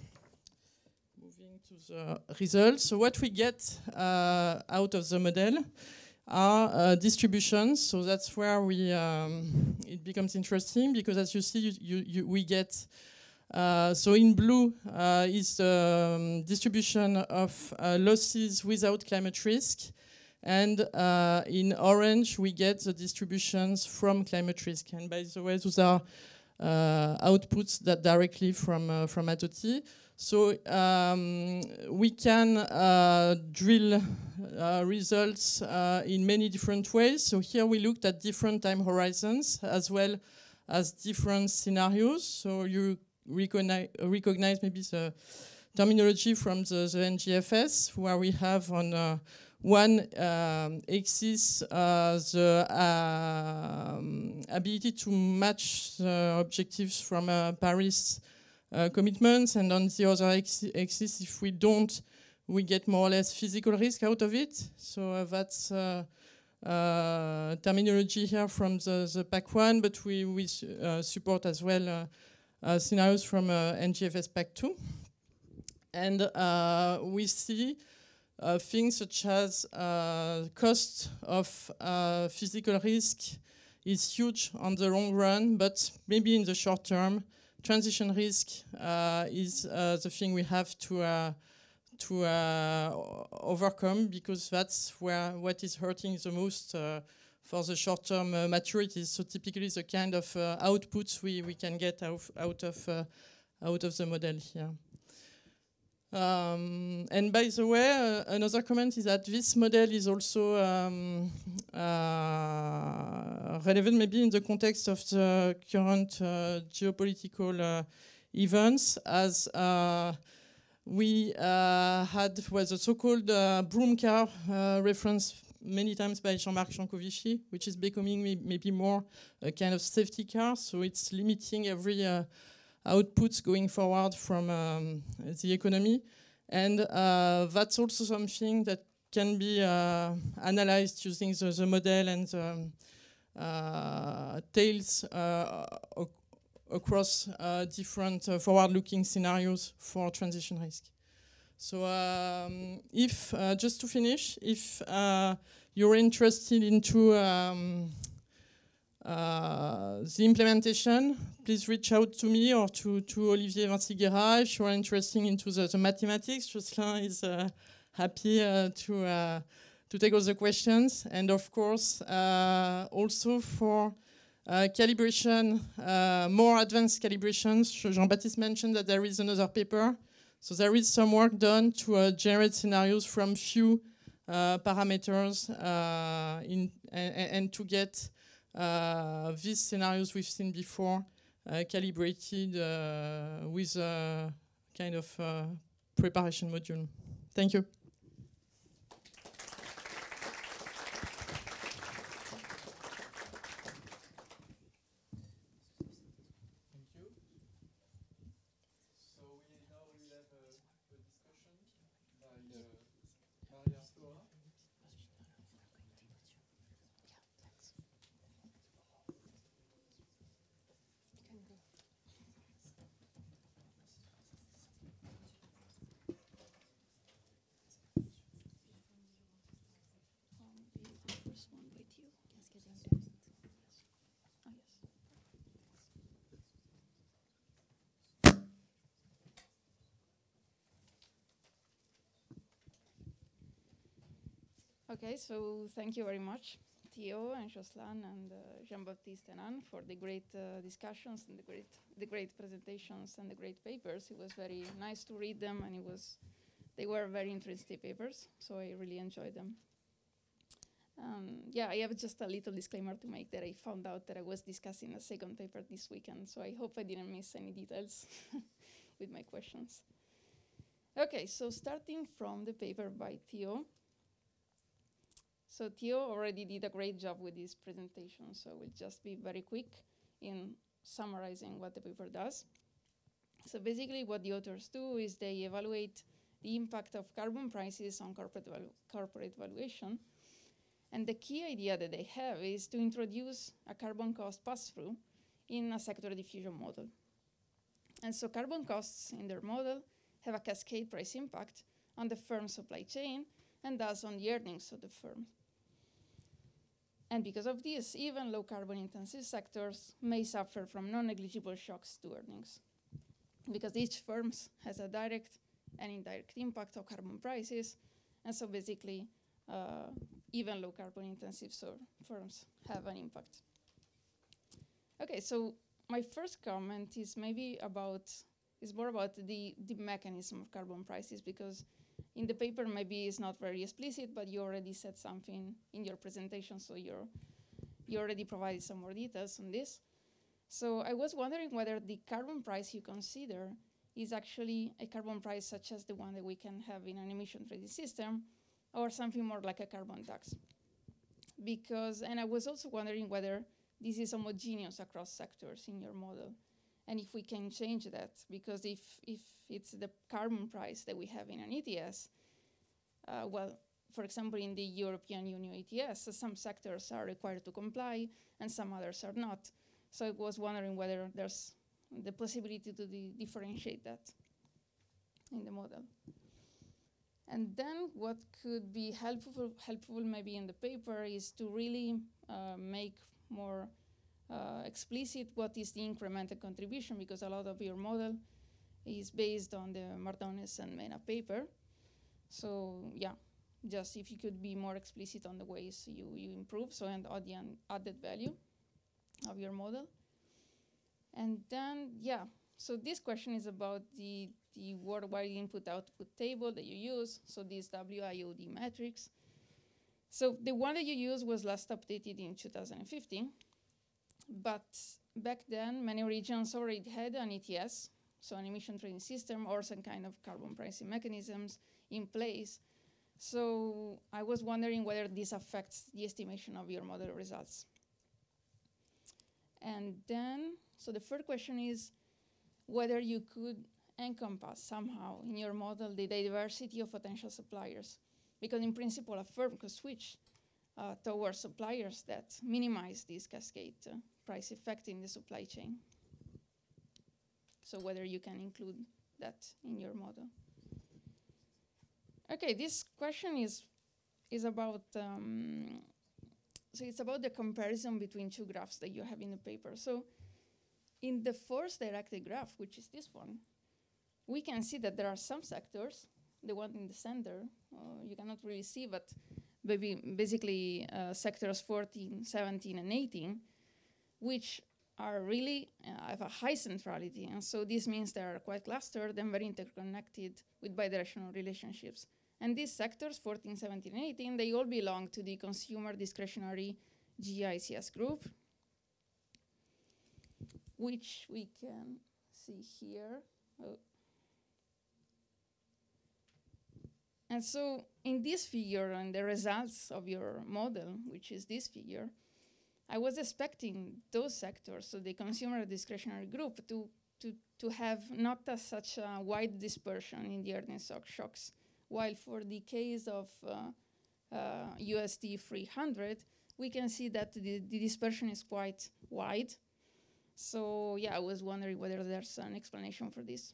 the results. So what we get uh, out of the model are uh, distributions. So that's where we um, it becomes interesting, because as you see, you, you, you, we get uh, so in blue uh, is the um, distribution of uh, losses without climate risk, and uh, in orange we get the distributions from climate risk. And by the way, those are uh, outputs that directly from uh, from Atoti. So um, we can uh, drill uh, results uh, in many different ways. So here we looked at different time horizons as well as different scenarios. So you recognize, recognize maybe the terminology from the, the N G F S, where we have on uh, one um, axis uh, the um, ability to match the objectives from uh, Paris Uh, commitments, and on the other axis, if we don't, we get more or less physical risk out of it. So uh, that's uh, uh, terminology here from the, the PAC one, but we, we uh, support as well uh, uh, scenarios from uh, N G F S PAC two. And uh, we see uh, things such as uh, cost of uh, physical risk is huge on the long run, but maybe in the short term, transition risk uh, is uh, the thing we have to uh, to uh, overcome, because that's where what is hurting the most uh, for the short-term uh, maturities. So typically, the kind of uh, outputs we we can get out out of uh, out of the model here. Um, and by the way, uh, another comment is that this model is also um, uh, relevant maybe in the context of the current uh, geopolitical uh, events, as uh, we uh, had was a so-called uh, broom car uh, reference many times by Jean-Marc Jancovici, which is becoming maybe more a kind of safety car. So it's limiting every uh, outputs going forward from um, the economy. And uh, that's also something that can be uh, analyzed using the, the model and the uh, tails uh, across uh, different uh, forward-looking scenarios for transition risk. So um, if, uh, just to finish, if uh, you're interested into um, Uh, the implementation, please reach out to me or to, to Olivier Vinciguerra if you are interested into the, the mathematics. Jocelyn is uh, happy uh, to, uh, to take all the questions. And of course, uh, also for uh, calibration, uh, more advanced calibrations, Jean-Baptiste mentioned that there is another paper. So there is some work done to uh, generate scenarios from few uh, parameters uh, in, and, and to get Uh, these scenarios we've seen before uh, calibrated uh, with a kind of uh, preparation module. Thank you. Okay, so thank you very much, Theo and Joslan and uh, Jean-Baptiste and Anne, for the great uh, discussions and the great, the great presentations and the great papers. It was very nice to read them, and it was, they were very interesting papers, so I really enjoyed them. Um, yeah, I have just a little disclaimer to make that I found out that I was discussing a second paper this weekend, so I hope I didn't miss any details with my questions. Okay, so starting from the paper by Theo. So Theo already did a great job with this presentation, so we'll just be very quick in summarizing what the paper does. So basically what the authors do is they evaluate the impact of carbon prices on corporate, valu corporate valuation. And the key idea that they have is to introduce a carbon cost pass-through in a sector diffusion model. And so carbon costs in their model have a cascade price impact on the firm's supply chain and thus on the earnings of the firm. And because of this, even low carbon intensive sectors may suffer from non-negligible shocks to earnings, because each firm has a direct and indirect impact of carbon prices. And so basically, uh, even low carbon intensive so firms have an impact. Okay, so my first comment is maybe about, is more about the, the mechanism of carbon prices, because in the paper maybe it's not very explicit, but you already said something in your presentation, so you're, you already provided some more details on this. So I was wondering whether the carbon price you consider is actually a carbon price such as the one that we can have in an emission trading system, or something more like a carbon tax. Because, and I was also wondering whether this is homogeneous across sectors in your model, and if we can change that, because if, if it's the carbon price that we have in an E T S, uh, well, for example, in the European Union E T S, uh, some sectors are required to comply and some others are not. So I was wondering whether there's the possibility to di differentiate that in the model. And then what could be helpful, helpful maybe in the paper is to really uh, make more uh, explicit what is the incremental contribution, because a lot of your model is based on the Mardones and Mena paper. So yeah, just if you could be more explicit on the ways you, you improve, so and the added value of your model. And then, yeah, so this question is about the, the worldwide input-output table that you use, so this W I O D matrix. So the one that you used was last updated in two thousand fifteen, but back then many regions already had an E T S, so an emission trading system or some kind of carbon pricing mechanisms in place. So I was wondering whether this affects the estimation of your model results. And then, so the third question is whether you could encompass somehow in your model the diversity of potential suppliers. Because in principle, a firm could switch uh, towards suppliers that minimize this cascade uh, price effect in the supply chain. So whether you can include that in your model. Okay, this question is, is about, um, so it's about the comparison between two graphs that you have in the paper. So in the force directed graph, which is this one, we can see that there are some sectors, the one in the center, uh, you cannot really see, but maybe basically uh, sectors fourteen, seventeen, and eighteen, which are really uh, have a high centrality. And so this means they are quite clustered and very interconnected with bidirectional relationships. And these sectors, fourteen, seventeen, and eighteen, they all belong to the consumer discretionary G I C S group, which we can see here. Oh. And so in this figure and the results of your model, which is this figure, I was expecting those sectors, so the consumer discretionary group, to, to, to have not a, such a wide dispersion in the earnings shocks, while for the case of uh, uh, U S D three hundred, we can see that the, the dispersion is quite wide. So yeah, I was wondering whether there's an explanation for this.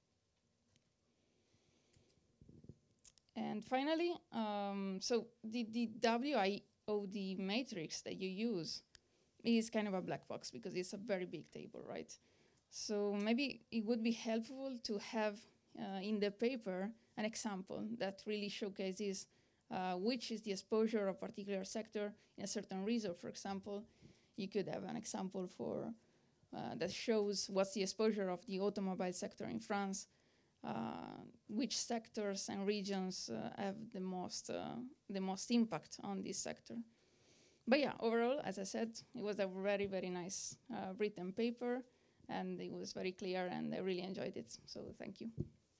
And finally, um, so the, the W I O D matrix that you use is kind of a black box because it's a very big table, right? So maybe it would be helpful to have uh, in the paper an example that really showcases uh, which is the exposure of a particular sector in a certain reserve. For example, you could have an example for uh, that shows what's the exposure of the automobile sector in France, uh, which sectors and regions uh, have the most uh, the most impact on this sector. But yeah, overall, as I said, it was a very, very nice uh, written paper, and it was very clear, and I really enjoyed it. So thank you.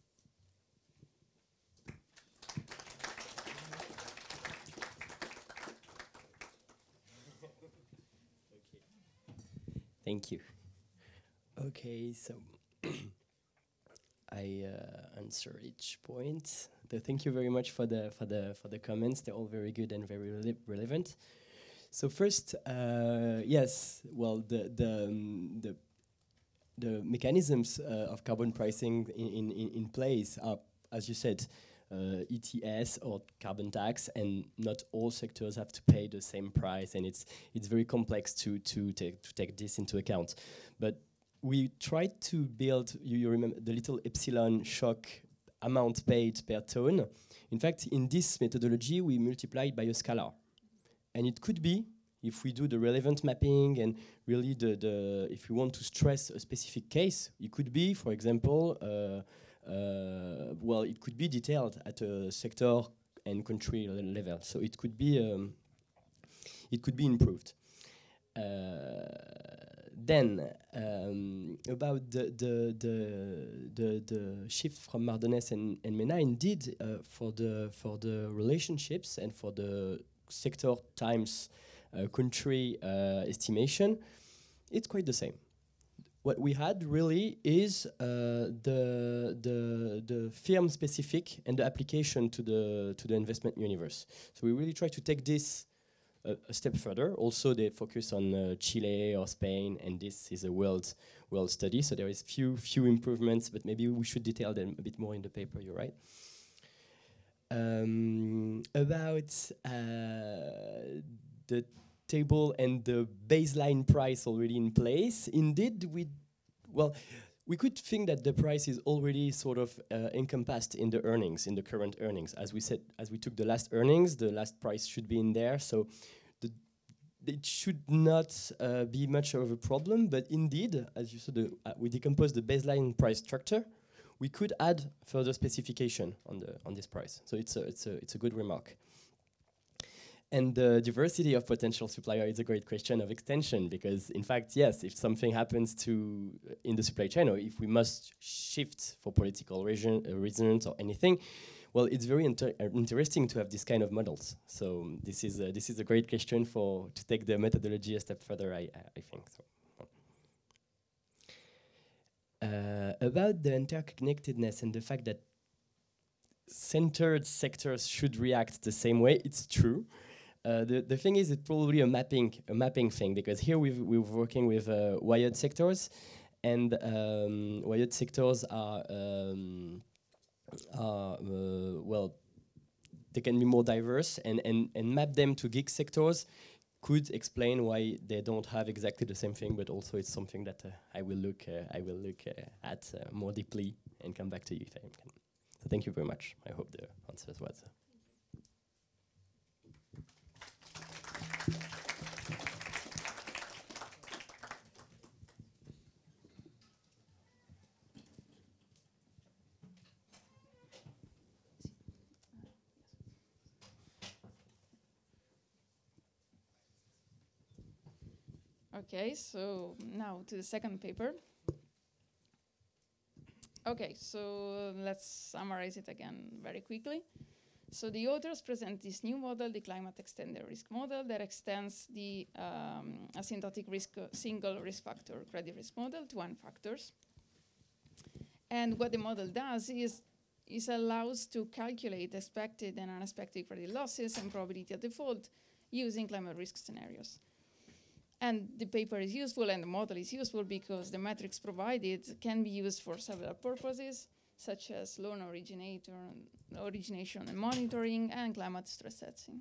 Thank you. Okay, so I uh, answer each point. So thank you very much for the for the for the comments. They're all very good and very rele relevant. So first, uh, yes, well, the the um, the the mechanisms uh, of carbon pricing in, in in place are, as you said, uh, E T S or carbon tax, and not all sectors have to pay the same price, and it's it's very complex to to take to take this into account. But we tried to build, you, you remember, the little epsilon shock amount paid per ton. In fact, in this methodology, we multiplied by a scalar. And it could be, if we do the relevant mapping and really the, the if we want to stress a specific case, it could be, for example, uh, uh, well, it could be detailed at a sector and country le level. So it could be, um, it could be improved. Uh, Then, um, about the, the, the, the, the shift from Mardones and, and MENA, indeed, uh, for, the, for the relationships and for the sector times uh, country uh, estimation, it's quite the same. What we had really is uh, the, the, the firm specific and the application to the, to the investment universe. So we really try to take this a, a step further. Also, they focus on uh, Chile or Spain, and this is a world world study. So there is few few improvements, but maybe we should detail them a bit more in the paper. You're right. Um, about uh, the table and the baseline price already in place. Indeed, we well. We could think that the price is already sort of uh, encompassed in the earnings, in the current earnings. As we said, as we took the last earnings, the last price should be in there. So the, it should not uh, be much of a problem. But indeed, as you said, uh, we decompose the baseline price structure. We could add further specification on the on this price. So it's a it's a it's a good remark. And the diversity of potential supplier is a great question of extension, because in fact, yes, if something happens to uh, in the supply chain, or if we must shift for political reason, uh, reasons or anything, well, it's very inter uh, interesting to have this kind of models. So um, this is uh, this is a great question for to take the methodology a step further. I I, I think so. Uh, about the interconnectedness and the fact that centered sectors should react the same way, it's true. Uh, the, the thing is, it's probably a mapping a mapping thing, because here we've, we're working with uh, wired sectors, and um, wired sectors are, um, are uh, well, they can be more diverse, and, and, and map them to gig sectors could explain why they don't have exactly the same thing, but also it's something that uh, I will look uh, I will look uh, at uh, more deeply and come back to you if I can. So thank you very much. I hope the answers was. Uh, Okay, so now to the second paper. Okay, so let's summarize it again very quickly. So the authors present this new model, the climate extended risk model, that extends the um, asymptotic risk uh, single risk factor credit risk model to one factors. And what the model does is, is allows to calculate expected and unexpected credit losses and probability of default using climate risk scenarios. And the paper is useful and the model is useful because the metrics provided can be used for several purposes, such as loan originator, origination and monitoring, and climate stress testing.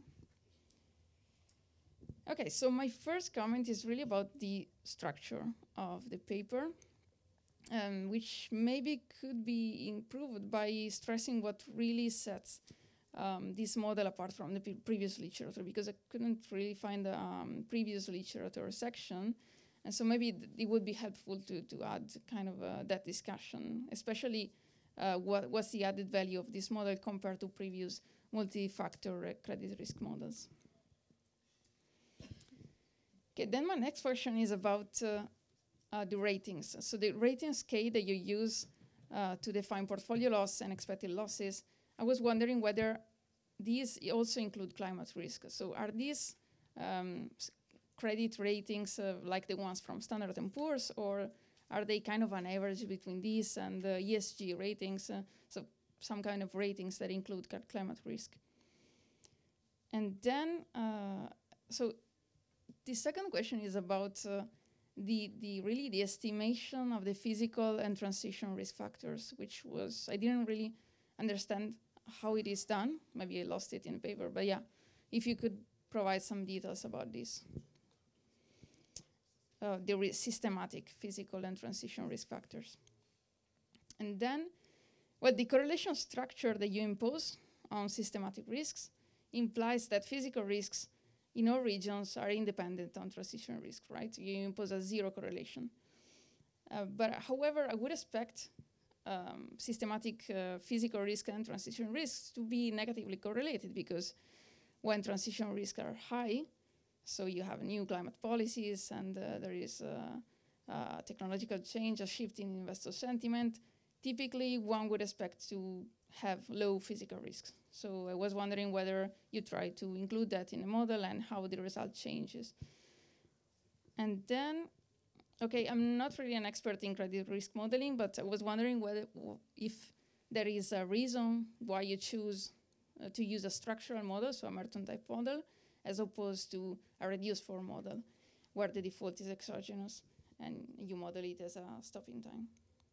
Okay, so my first comment is really about the structure of the paper, um, which maybe could be improved by stressing what really sets um, this model apart from the pre previous literature, because I couldn't really find the um, previous literature section. And so maybe th it would be helpful to, to add kind of uh, that discussion, especially uh, what, what's the added value of this model compared to previous multi-factor uh, credit risk models. Okay, then my next question is about uh, uh, the ratings. So the rating scale that you use uh, to define portfolio loss and expected losses, I was wondering whether these also include climate risk. So are these um, credit ratings uh, like the ones from Standard and Poor's, or are they kind of an average between these and the E S G ratings, uh, so some kind of ratings that include climate risk? And then, uh, so the second question is about uh, the, the really the estimation of the physical and transition risk factors, which was, I didn't really understand how it is done. Maybe I lost it in the paper, but yeah, if you could provide some details about this. Uh, the systematic physical and transition risk factors. And then, well, the correlation structure that you impose on systematic risks implies that physical risks in all regions are independent on transition risk, right? You impose a zero correlation. Uh, but however, I would expect um, systematic uh, physical risk and transition risks to be negatively correlated, because when transition risks are high, so you have new climate policies, and uh, there is uh, uh, technological change, a shift in investor sentiment. Typically, one would expect to have low physical risks. So I was wondering whether you try to include that in the model and how the result changes. And then, okay, I'm not really an expert in credit risk modeling, but I was wondering whether if there is a reason why you choose uh, to use a structural model, so a Merton type model, as opposed to a reduced form model, where the default is exogenous and you model it as a stopping time.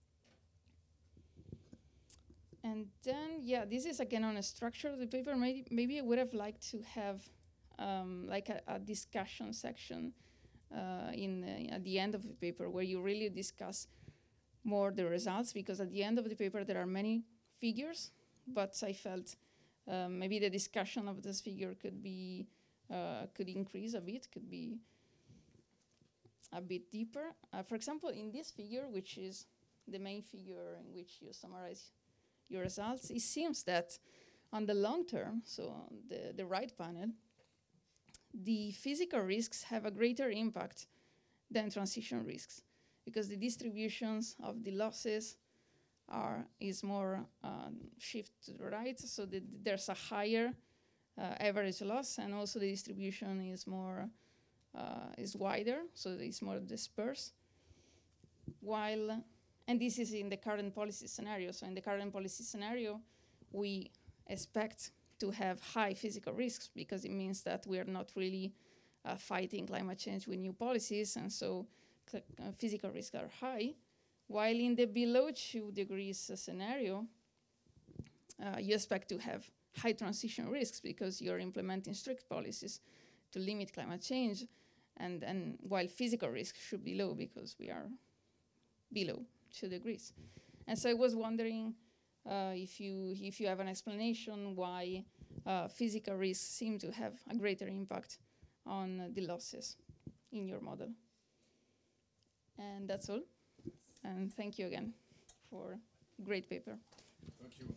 And then, yeah, this is again on a structure of the paper. Maybe, maybe I would have liked to have um, like a, a discussion section uh, in uh, at the end of the paper, where you really discuss more the results, because at the end of the paper there are many figures, but I felt um, maybe the discussion of this figure could be Uh, could increase a bit, could be a bit deeper. Uh, for example, in this figure, which is the main figure in which you summarize your results, it seems that on the long term, so on the, the right panel, the physical risks have a greater impact than transition risks, because the distributions of the losses are is more um, shift to the right, so that there's a higher Uh, average loss, and also the distribution is more uh, is wider, so it's more dispersed. While, and this is in the current policy scenario. So in the current policy scenario, we expect to have high physical risks, because it means that we are not really uh, fighting climate change with new policies, and so uh, physical risks are high. While in the below two degrees uh, scenario, uh, you expect to have high transition risks, because you're implementing strict policies to limit climate change, and, and while physical risks should be low, because we are below two degrees. And so I was wondering uh, if you if you have an explanation why uh, physical risks seem to have a greater impact on uh, the losses in your model. And that's all. And thank you again for a great paper. Thank you.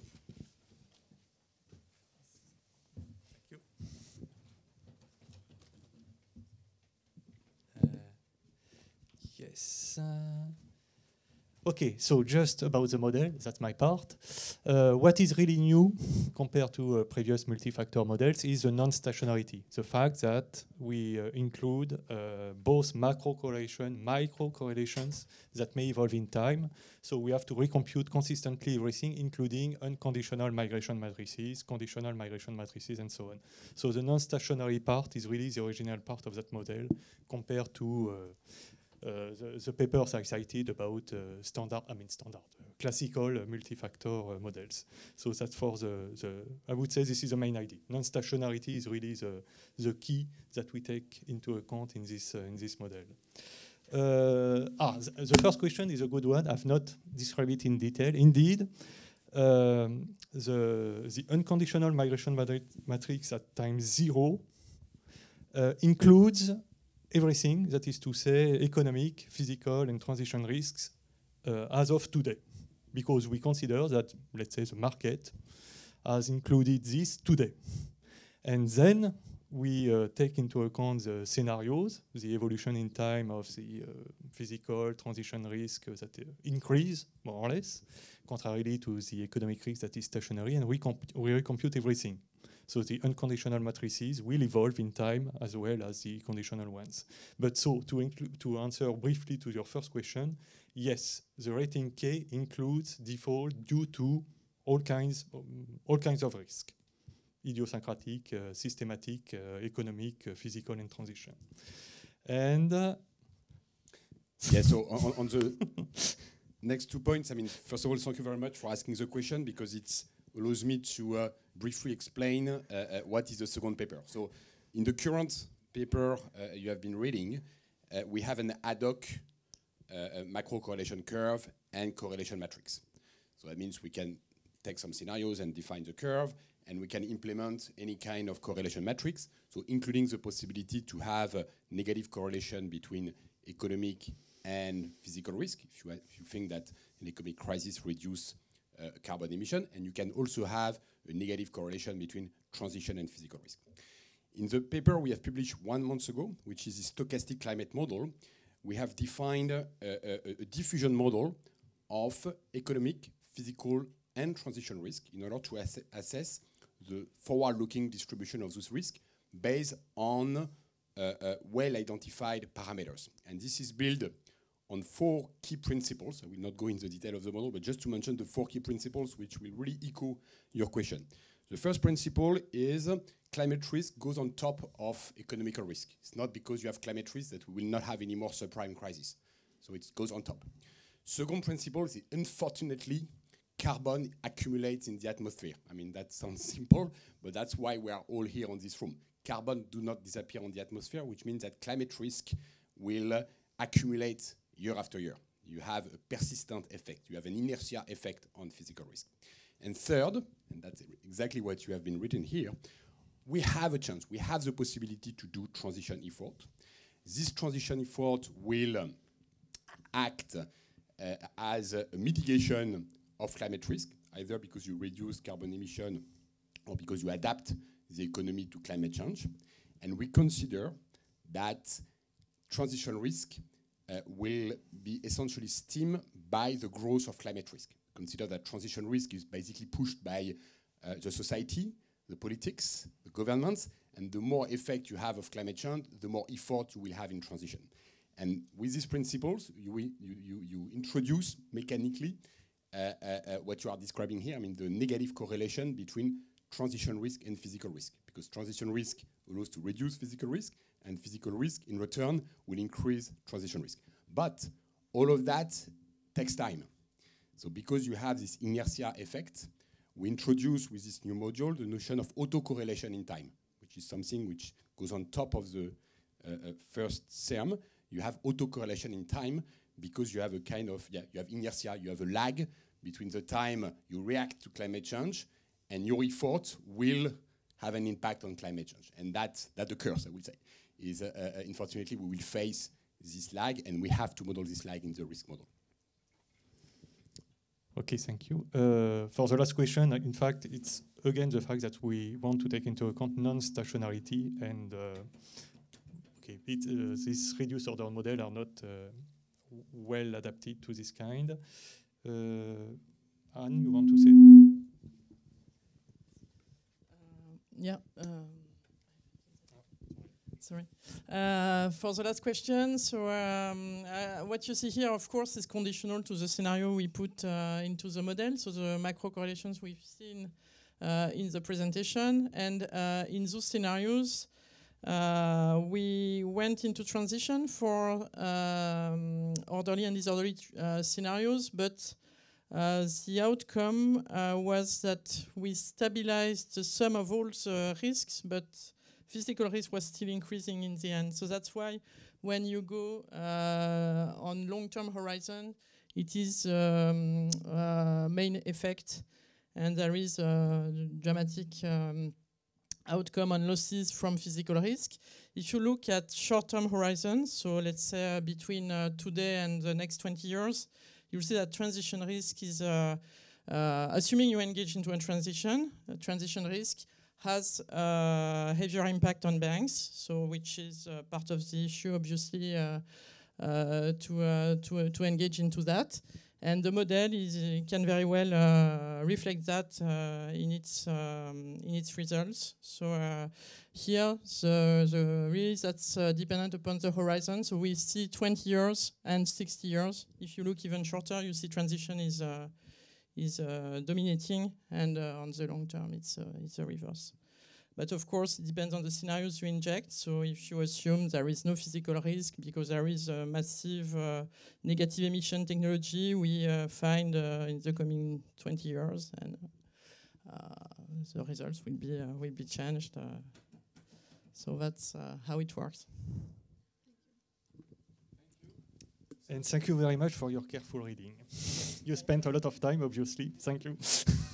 Yes. Uh, okay, so just about the model, that's my part. Uh, what is really new compared to uh, previous multi-factor models is the non-stationarity, the fact that we uh, include uh, both macro correlation, micro correlations that may evolve in time. So we have to recompute consistently everything, including unconditional migration matrices, conditional migration matrices, and so on. So the non-stationary part is really the original part of that model compared to uh, Uh, the, the papers I cited about uh, standard, I mean standard, uh, classical uh, multi-factor uh, models. So that's for the, the, I would say this is the main idea. Non-stationarity is really the, the key that we take into account in this, uh, in this model. Uh, ah, th the first question is a good one. I've not described it in detail. Indeed, um, the, the unconditional migration matri matrix at time zero uh, includes everything, that is to say, economic, physical, and transition risks uh, as of today, because we consider that, let's say, the market has included this today. And then we uh, take into account the scenarios, the evolution in time of the uh, physical transition risk uh, that uh, increase, more or less, contrarily to the economic risk that is stationary, and we, we recompute everything. So the unconditional matrices will evolve in time as well as the conditional ones. But so to, to answer briefly to your first question, yes, the rating K includes default due to all kinds, um, all kinds of risk. Idiosyncratic, uh, systematic, uh, economic, uh, physical, and transition. And uh, yeah, so on, on the next two points, I mean, first of all, thank you very much for asking the question, because it allows me to uh, briefly explain uh, uh, what is the second paper. So in the current paper uh, you have been reading, uh, we have an ad hoc uh, macro correlation curve and correlation matrix. So that means we can take some scenarios and define the curve, and we can implement any kind of correlation matrix, so including the possibility to have a negative correlation between economic and physical risk, if you, if you think that an economic crisis reduces uh, carbon emission, and you can also have a negative correlation between transition and physical risk. In the paper we have published one month ago, which is the stochastic climate model, we have defined a, a, a diffusion model of economic, physical, and transition risk in order to ass assess the forward-looking distribution of those risks based on uh, uh, well-identified parameters. And this is built on four key principles. I will not go into the detail of the model, but just to mention the four key principles which will really echo your question. The first principle is uh, climate risk goes on top of economical risk. It's not because you have climate risk that we will not have any more subprime crisis. So it goes on top. Second principle is unfortunately carbon accumulates in the atmosphere. I mean, that sounds simple, but that's why we are all here on this room. Carbon do not disappear on the atmosphere, which means that climate risk will uh, accumulate year after year. You have a persistent effect. You have an inertia effect on physical risk. And third, and that's exactly what you have been written here, we have a chance. We have the possibility to do transition effort. This transition effort will um, act uh, as a mitigation of climate risk, either because you reduce carbon emission or because you adapt the economy to climate change. And we consider that transition risk uh, will be essentially stemmed by the growth of climate risk. Consider that transition risk is basically pushed by uh, the society, the politics, the governments, and the more effect you have of climate change, the more effort you will have in transition. And with these principles, you, will, you, you, you introduce mechanically Uh, uh, uh, what you are describing here, I mean the negative correlation between transition risk and physical risk, because transition risk allows to reduce physical risk, and physical risk in return will increase transition risk. But all of that takes time. So because you have this inertia effect, we introduce with this new module the notion of autocorrelation in time, which is something which goes on top of the uh, uh, first term. You have autocorrelation in time because you have a kind of, yeah, you have inertia, you have a lag between the time you react to climate change and your effort will have an impact on climate change. And that, that occurs, I would say, is uh, uh, unfortunately we will face this lag, and we have to model this lag in the risk model. Okay, thank you. Uh, for the last question, in fact, it's again the fact that we want to take into account non-stationarity, and uh, okay, it, uh, these reduced order models are not uh, well adapted to this kind. Uh, Anne, you want to say? Uh, yeah. Um, sorry. Uh, for the last question, so um, uh, what you see here, of course, is conditional to the scenario we put uh, into the model. So the macro correlations we've seen uh, in the presentation, and uh, in those scenarios, Uh, we went into transition for um, orderly and disorderly uh, scenarios, but uh, the outcome uh, was that we stabilized the sum of all the risks, but physical risk was still increasing in the end. So that's why when you go uh, on long-term horizon, it is um, uh, main effect and there is a dramatic um, outcome on losses from physical risk. If you look at short-term horizons, so let's say uh, between uh, today and the next twenty years, you'll see that transition risk is, uh, uh, assuming you engage into a transition, a transition risk has a heavier impact on banks, so which is uh, part of the issue, obviously, uh, uh, to, uh, to, uh, to engage into that. And the model is, uh, can very well uh, reflect that uh, in its um, in its results. So uh, here, the, the really that's uh, dependent upon the horizon. So we see twenty years and sixty years. If you look even shorter, you see transition is uh, is uh, dominating, and uh, on the long term, it's uh, it's a reverse. But of course, it depends on the scenarios you inject. So if you assume there is no physical risk because there is a massive uh, negative emission technology, we uh, find uh, in the coming twenty years, and uh, the results will be uh, will be changed. Uh, so that's uh, how it works. And thank you very much for your careful reading. You spent a lot of time, obviously. Thank you.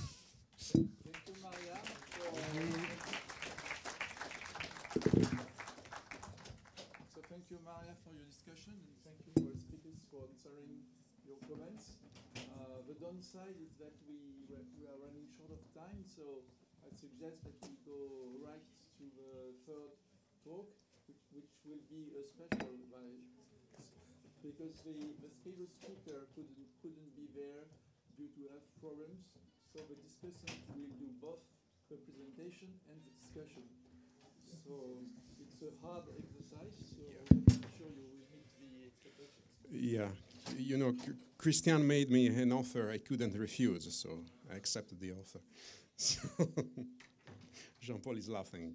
So thank you, Maria, for your discussion, and thank you for the speakers for answering your comments. Uh, the downside is that we, we are running short of time, so I suggest that we go right to the third talk, which, which will be a special, by, because the, the previous speaker couldn't, couldn't be there due to health problems, so the discussant will do both the presentation and the discussion. So it's a hard exercise, so I'm sure you will meet the expectations. Yeah, you know, C Christian made me an offer I couldn't refuse, so I accepted the offer. So Jean-Paul is laughing.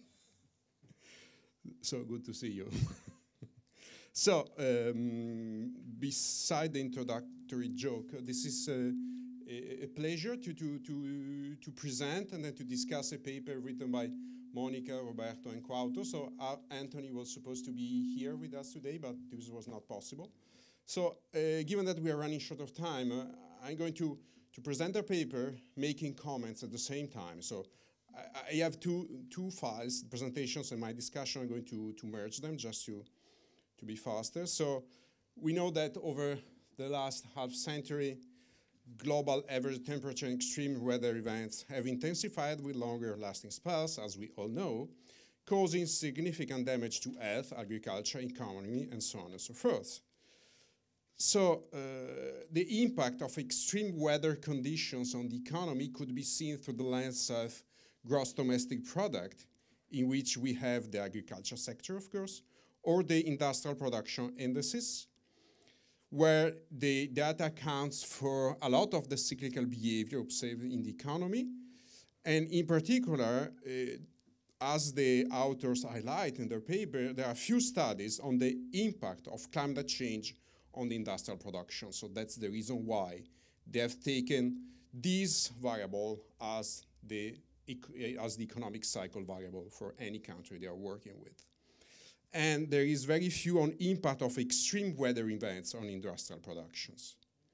So good to see you. So, um, beside the introductory joke, this is uh, a, a pleasure to, to, to, to present and then to discuss a paper written by Monica, Roberto, and Quauto. So uh, Anthony was supposed to be here with us today, but this was not possible. So uh, given that we are running short of time, uh, I'm going to, to present a paper making comments at the same time. So I, I have two, two files, presentations and my discussion. I'm going to, to merge them just to, to be faster. So we know that over the last half century, global average temperature and extreme weather events have intensified with longer lasting spells, as we all know, causing significant damage to health, agriculture, economy, and so on and so forth. So uh, the impact of extreme weather conditions on the economy could be seen through the lens of gross domestic product, in which we have the agriculture sector, of course, or the industrial production indices, where the data accounts for a lot of the cyclical behavior observed in the economy. And in particular, uh, as the authors highlight in their paper, there are few studies on the impact of climate change on the industrial production. So that's the reason why they have taken this variable as the, as the economic cycle variable for any country they are working with. And there is very few on impact of extreme weather events on industrial productions.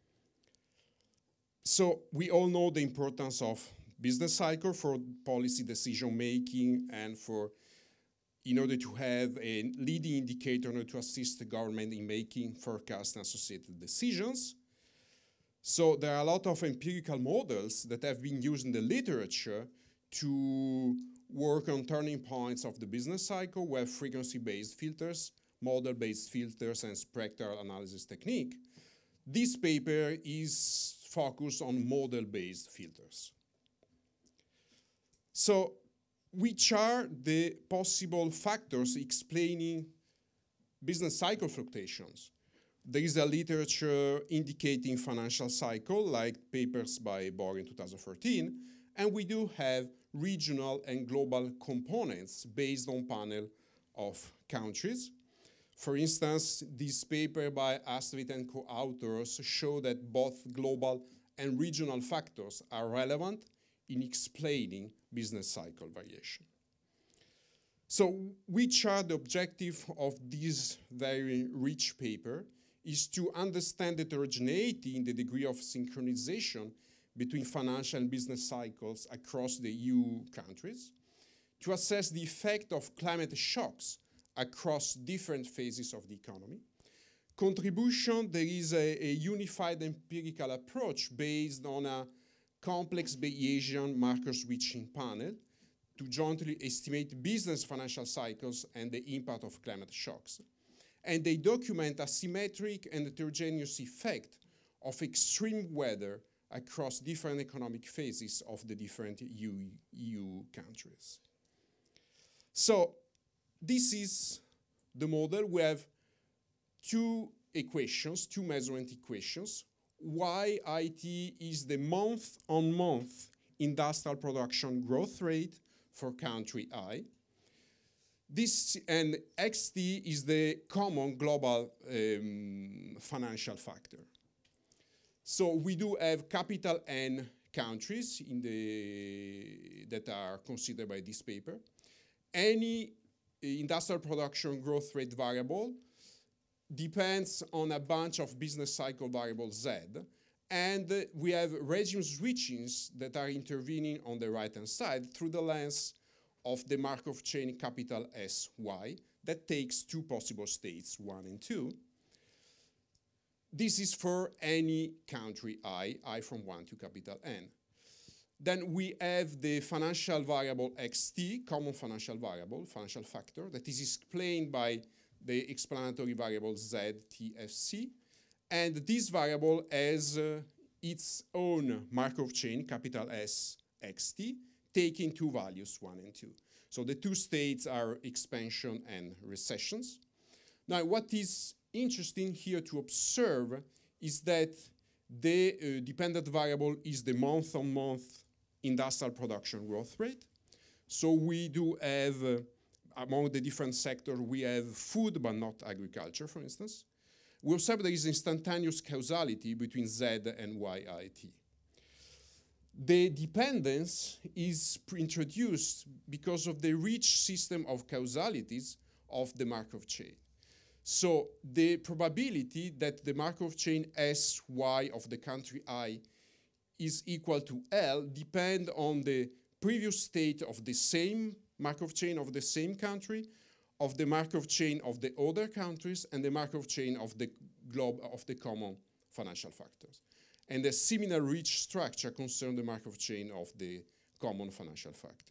So we all know the importance of business cycle for policy decision making and for, in order to have a leading indicator in order to assist the government in making forecasts and associated decisions. So there are a lot of empirical models that have been used in the literature to work on turning points of the business cycle, where frequency-based filters, model-based filters, and spectral analysis technique. This paper is focused on model-based filters. So, which are the possible factors explaining business cycle fluctuations? There is a literature indicating financial cycle, like papers by Borg in two thousand thirteen, and we do have regional and global components based on panel of countries. For instance, this paper by Astrid and co-authors show that both global and regional factors are relevant in explaining business cycle variation. So which are the objectives of this very rich paper is to understand the heterogeneity in the degree of synchronization between financial and business cycles across the E U countries, to assess the effect of climate shocks across different phases of the economy. Contribution, there is a, a unified empirical approach based on a complex Bayesian marker switching panel to jointly estimate business financial cycles and the impact of climate shocks. And they document a symmetric and heterogeneous effect of extreme weather across different economic phases of the different E U, E U countries. So this is the model. We have two equations, two measurement equations. Y I T is the month-on-month industrial production growth rate for country I. This, and X T is the common global um, financial factor. So we do have capital N countries in the, that are considered by this paper. Any industrial production growth rate variable depends on a bunch of business cycle variables Z, and uh, we have regime switchings that are intervening on the right-hand side through the lens of the Markov chain capital S Y that takes two possible states, one and two. This is for any country I, I from one to capital N. Then we have the financial variable X T, common financial variable, financial factor, that is explained by the explanatory variable Z T F C. And this variable has uh, its own Markov chain, capital S X T, taking two values, one and two. So the two states are expansion and recessions. Now, what is interesting here to observe is that the uh, dependent variable is the month-on-month industrial production growth rate. So we do have, uh, among the different sectors, we have food, but not agriculture, for instance. We observe there is instantaneous causality between Z and Y I T. The dependence is introduced because of the rich system of causalities of the Markov chain. So the probability that the Markov chain S Y of the country I is equal to L depend on the previous state of the same Markov chain of the same country, of the Markov chain of the other countries, and the Markov chain of the globe of the common financial factors. And a similar rich structure concerns the Markov chain of the common financial factor.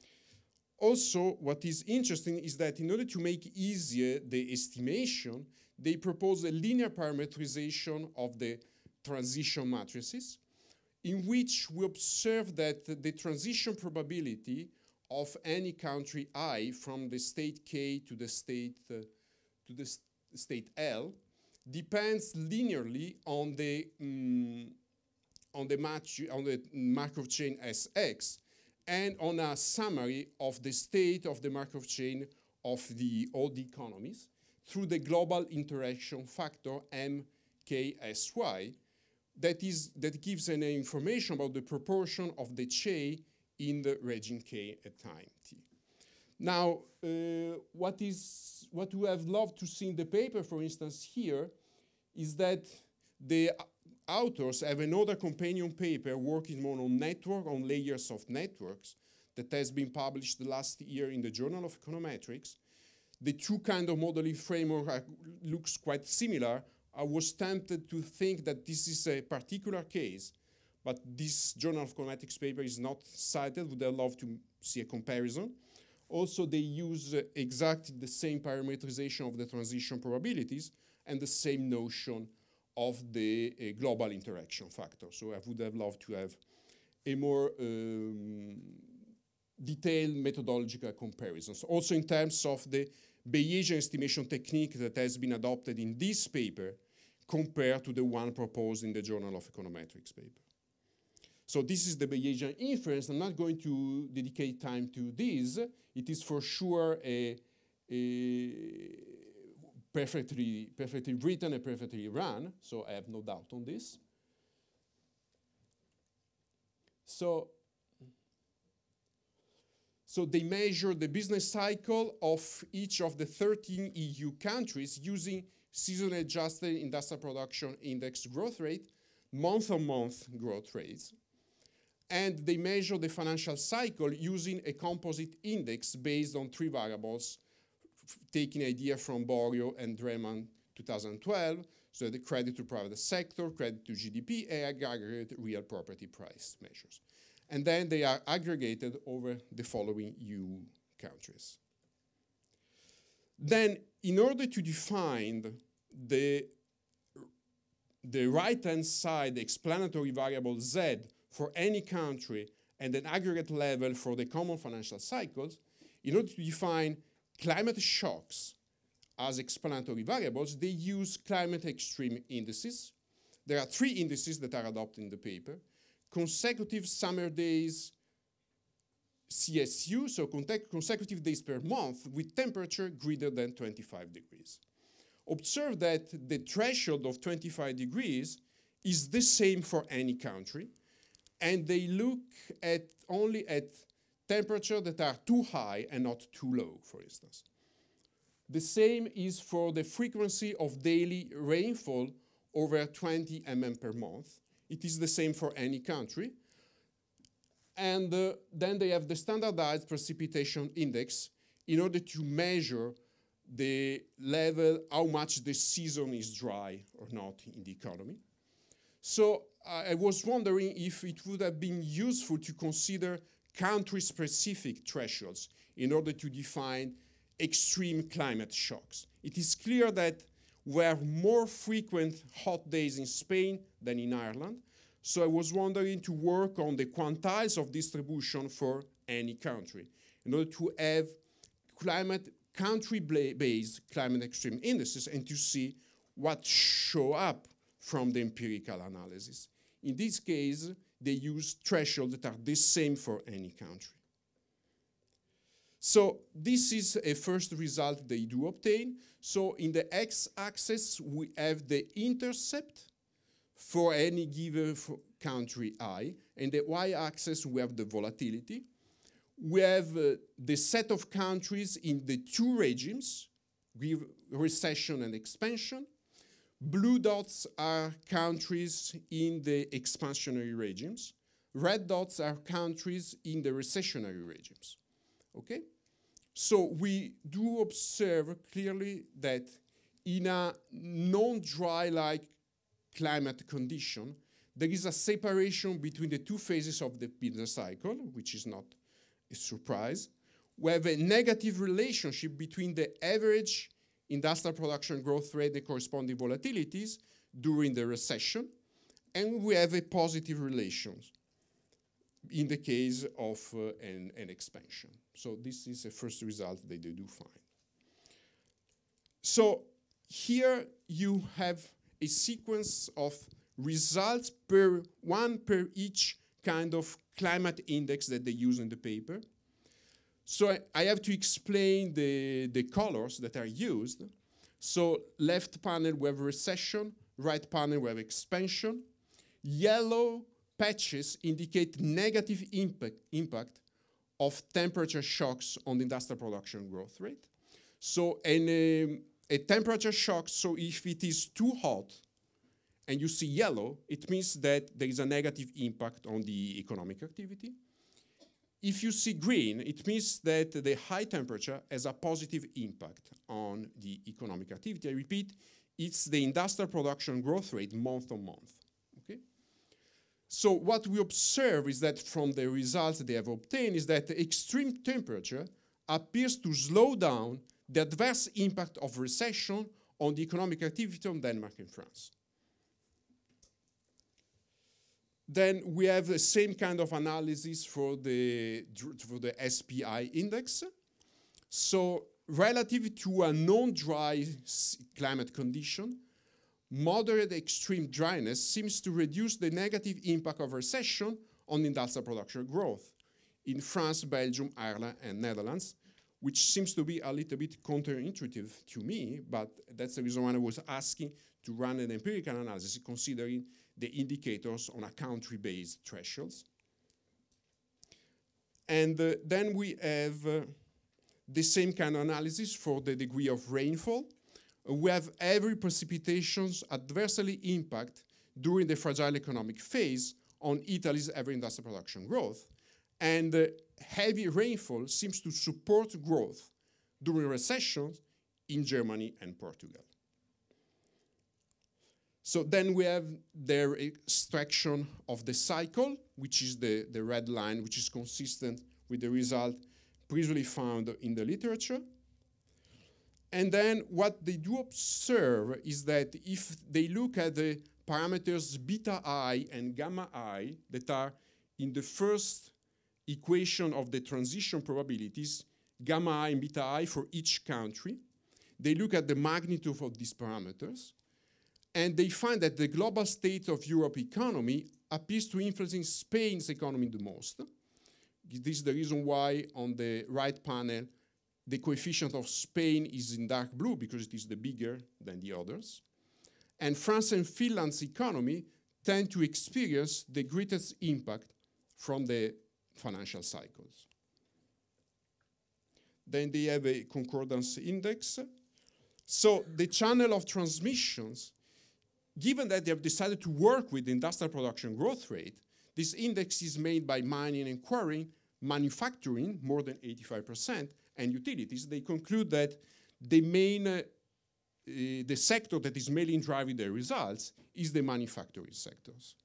Also, what is interesting is that in order to make easier the estimation, they propose a linear parametrization of the transition matrices, in which we observe that the transition probability of any country I from the state K to the state uh, to the st state L depends linearly on the um, on the match on the Markov chain S X and on a summary of the state of the Markov chain of the all the economies through the global interaction factor M K S Y that is that gives an information about the proportion of the Che in the region K at time T. Now, uh, what is what we have loved to see in the paper, for instance, here, is that the authors have another companion paper working more on network, on layers of networks, that has been published last year in the Journal of Econometrics. The two kind of modeling framework are, looks quite similar. I was tempted to think that this is a particular case, but this Journal of Econometrics paper is not cited. Would have loved to see a comparison. Also, they use uh, exactly the same parameterization of the transition probabilities and the same notion of the uh, global interaction factor. So I would have loved to have a more um, detailed methodological comparisons. Also in terms of the Bayesian estimation technique that has been adopted in this paper compared to the one proposed in the Journal of Econometrics paper. So this is the Bayesian inference. I'm not going to dedicate time to this. It is for sure a, a perfectly, perfectly written and perfectly run, so I have no doubt on this. So, so they measure the business cycle of each of the thirteen E U countries using seasonally adjusted industrial production index growth rate, month-on-month growth rates. and they measure the financial cycle using a composite index based on three variables, taking idea from Borio and Dreman two thousand twelve, so the credit to private sector, credit to G D P, and aggregate real property price measures. And then they are aggregated over the following E U countries. Then, in order to define the, the right-hand side explanatory variable Z for any country and an aggregate level for the common financial cycles, in order to define climate shocks as explanatory variables, they use climate extreme indices. There are three indices that are adopted in the paper. Consecutive summer days C S U, so consecutive days per month with temperature greater than twenty-five degrees. Observe that the threshold of twenty-five degrees is the same for any country, and they look at only at temperatures that are too high and not too low, for instance. The same is for the frequency of daily rainfall over twenty millimeters per month. It is the same for any country. And uh, then they have the standardized precipitation index in order to measure the level, how much the season is dry or not in the economy. So uh, I was wondering if it would have been useful to consider country-specific thresholds in order to define extreme climate shocks. It is clear that we have more frequent hot days in Spain than in Ireland. So I was wondering to work on the quantiles of distribution for any country in order to have climate country-based climate extreme indices and to see what show up from the empirical analysis. In this case, they use thresholds that are the same for any country. So this is a first result they do obtain. So in the x-axis, we have the intercept for any given country I, and the y-axis we have the volatility. We have uh, the set of countries in the two regimes, recession and expansion. Blue dots are countries in the expansionary regimes. Red dots are countries in the recessionary regimes, okay? So we do observe clearly that in a non-dry-like climate condition, there is a separation between the two phases of the business cycle, which is not a surprise. We have a negative relationship between the average industrial production growth rate and corresponding volatilities during the recession, and we have a positive relation in the case of uh, an, an expansion. So this is a first result that they do find. So here you have a sequence of results per one per each kind of climate index that they use in the paper. So I, I have to explain the, the colors that are used. So left panel we have recession, right panel we have expansion. Yellow patches indicate negative impact, impact of temperature shocks on the industrial production growth rate. So an, um, a temperature shock, so if it is too hot and you see yellow, it means that there is a negative impact on the economic activity. If you see green, it means that the high temperature has a positive impact on the economic activity. I repeat, it's the industrial production growth rate month on month. Okay? So what we observe is that from the results they have obtained is that the extreme temperature appears to slow down the adverse impact of recession on the economic activity of Denmark and France. Then we have the same kind of analysis for the, for the S P I index. So relative to a non-dry climate condition, moderate extreme dryness seems to reduce the negative impact of recession on industrial production growth in France, Belgium, Ireland, and Netherlands, which seems to be a little bit counterintuitive to me, but that's the reason why I was asking to run an empirical analysis considering the indicators on a country-based thresholds. And uh, then we have uh, the same kind of analysis for the degree of rainfall. Uh, we have every precipitations adversely impact during the fragile economic phase on Italy's heavy industrial production growth. And uh, heavy rainfall seems to support growth during recessions in Germany and Portugal. So then we have their extraction of the cycle, which is the, the red line, which is consistent with the result previously found in the literature. And then what they do observe is that if they look at the parameters beta I and gamma I that are in the first equation of the transition probabilities, gamma I and beta I for each country, they look at the magnitude of these parameters, and they find that the global state of Europe economy appears to influence Spain's economy the most. This is the reason why on the right panel, the coefficient of Spain is in dark blue, because it is the bigger than the others. And France and Finland's economy tend to experience the greatest impact from the financial cycles. Then they have a concordance index. So the channel of transmissions, given that they have decided to work with the industrial production growth rate, this index is made by mining and quarrying, manufacturing, more than eighty-five percent, and utilities. They conclude that the main, uh, uh, the sector that is mainly driving their results is the manufacturing sectors.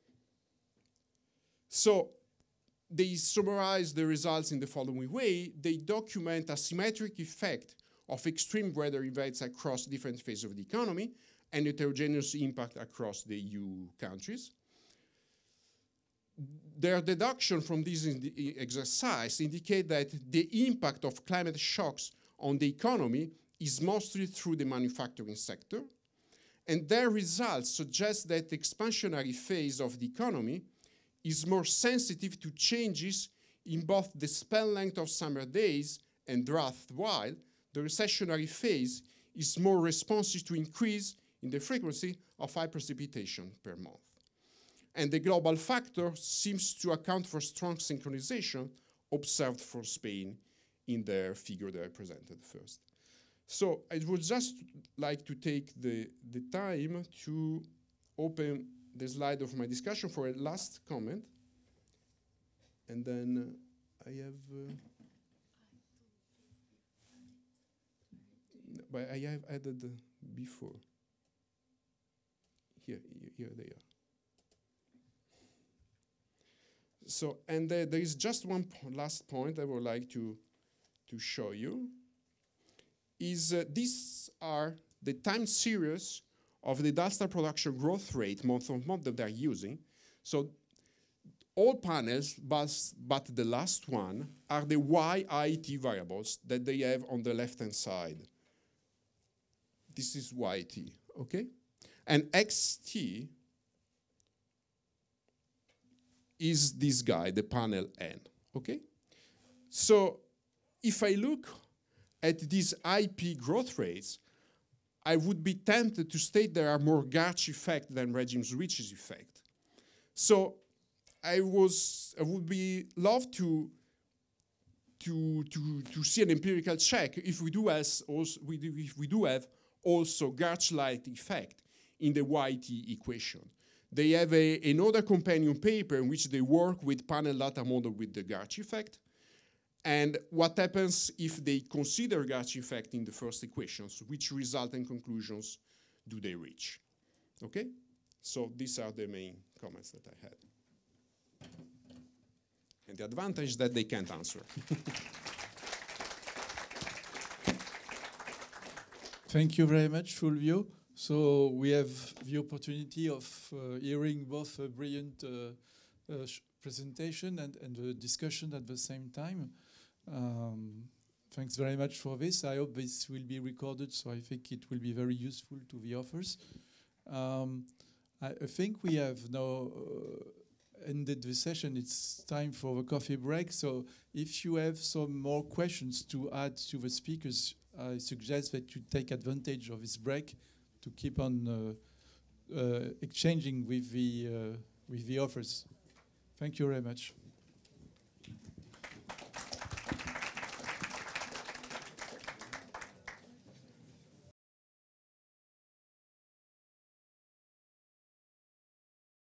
So they summarize the results in the following way. They document a symmetric effect of extreme weather events across different phases of the economy and heterogeneous impact across the E U countries. Their deduction from this in exercise indicate that the impact of climate shocks on the economy is mostly through the manufacturing sector, and their results suggest that the expansionary phase of the economy is more sensitive to changes in both the span length of summer days and drought, while the recessionary phase is more responsive to increase in the frequency of high precipitation per month. And the global factor seems to account for strong synchronization observed for Spain in their figure that I presented first. So I would just like to take the, the time to open the slide of my discussion for a last comment. And then uh, I have, uh, but I have added uh, before. Here, here they are. So, and uh, there is just one po last point I would like to, to show you, is uh, these are the time series of the industrial production growth rate month on month that they're using. So all panels, but, but the last one, are the Y I T variables that they have on the left-hand side. This is Y T, okay? And X T is this guy, the panel N, okay? So if I look at these I P growth rates, I would be tempted to state there are more Garch effect than regime-switches effect. So I was, I would be love to, to, to, to see an empirical check if we do, as also, we do, if we do have also Garch-like effect in the Y T equation. They have a, another companion paper in which they work with panel data model with the Garch effect. And what happens if they consider Garch effect in the first equations, which result and conclusions do they reach? Okay? So these are the main comments that I had. And the advantage is that they can't answer. Thank you very much, Fulvio. So we have the opportunity of uh, hearing both a brilliant uh, uh, presentation and, and a discussion at the same time. Um, thanks very much for this. I hope this will be recorded, so I think it will be very useful to the authors. Um, I, I think we have now uh, ended the session. It's time for a coffee break. So if you have some more questions to add to the speakers, I suggest that you take advantage of this break to keep on uh, uh, exchanging with the, uh, with the authors. Thank you very much.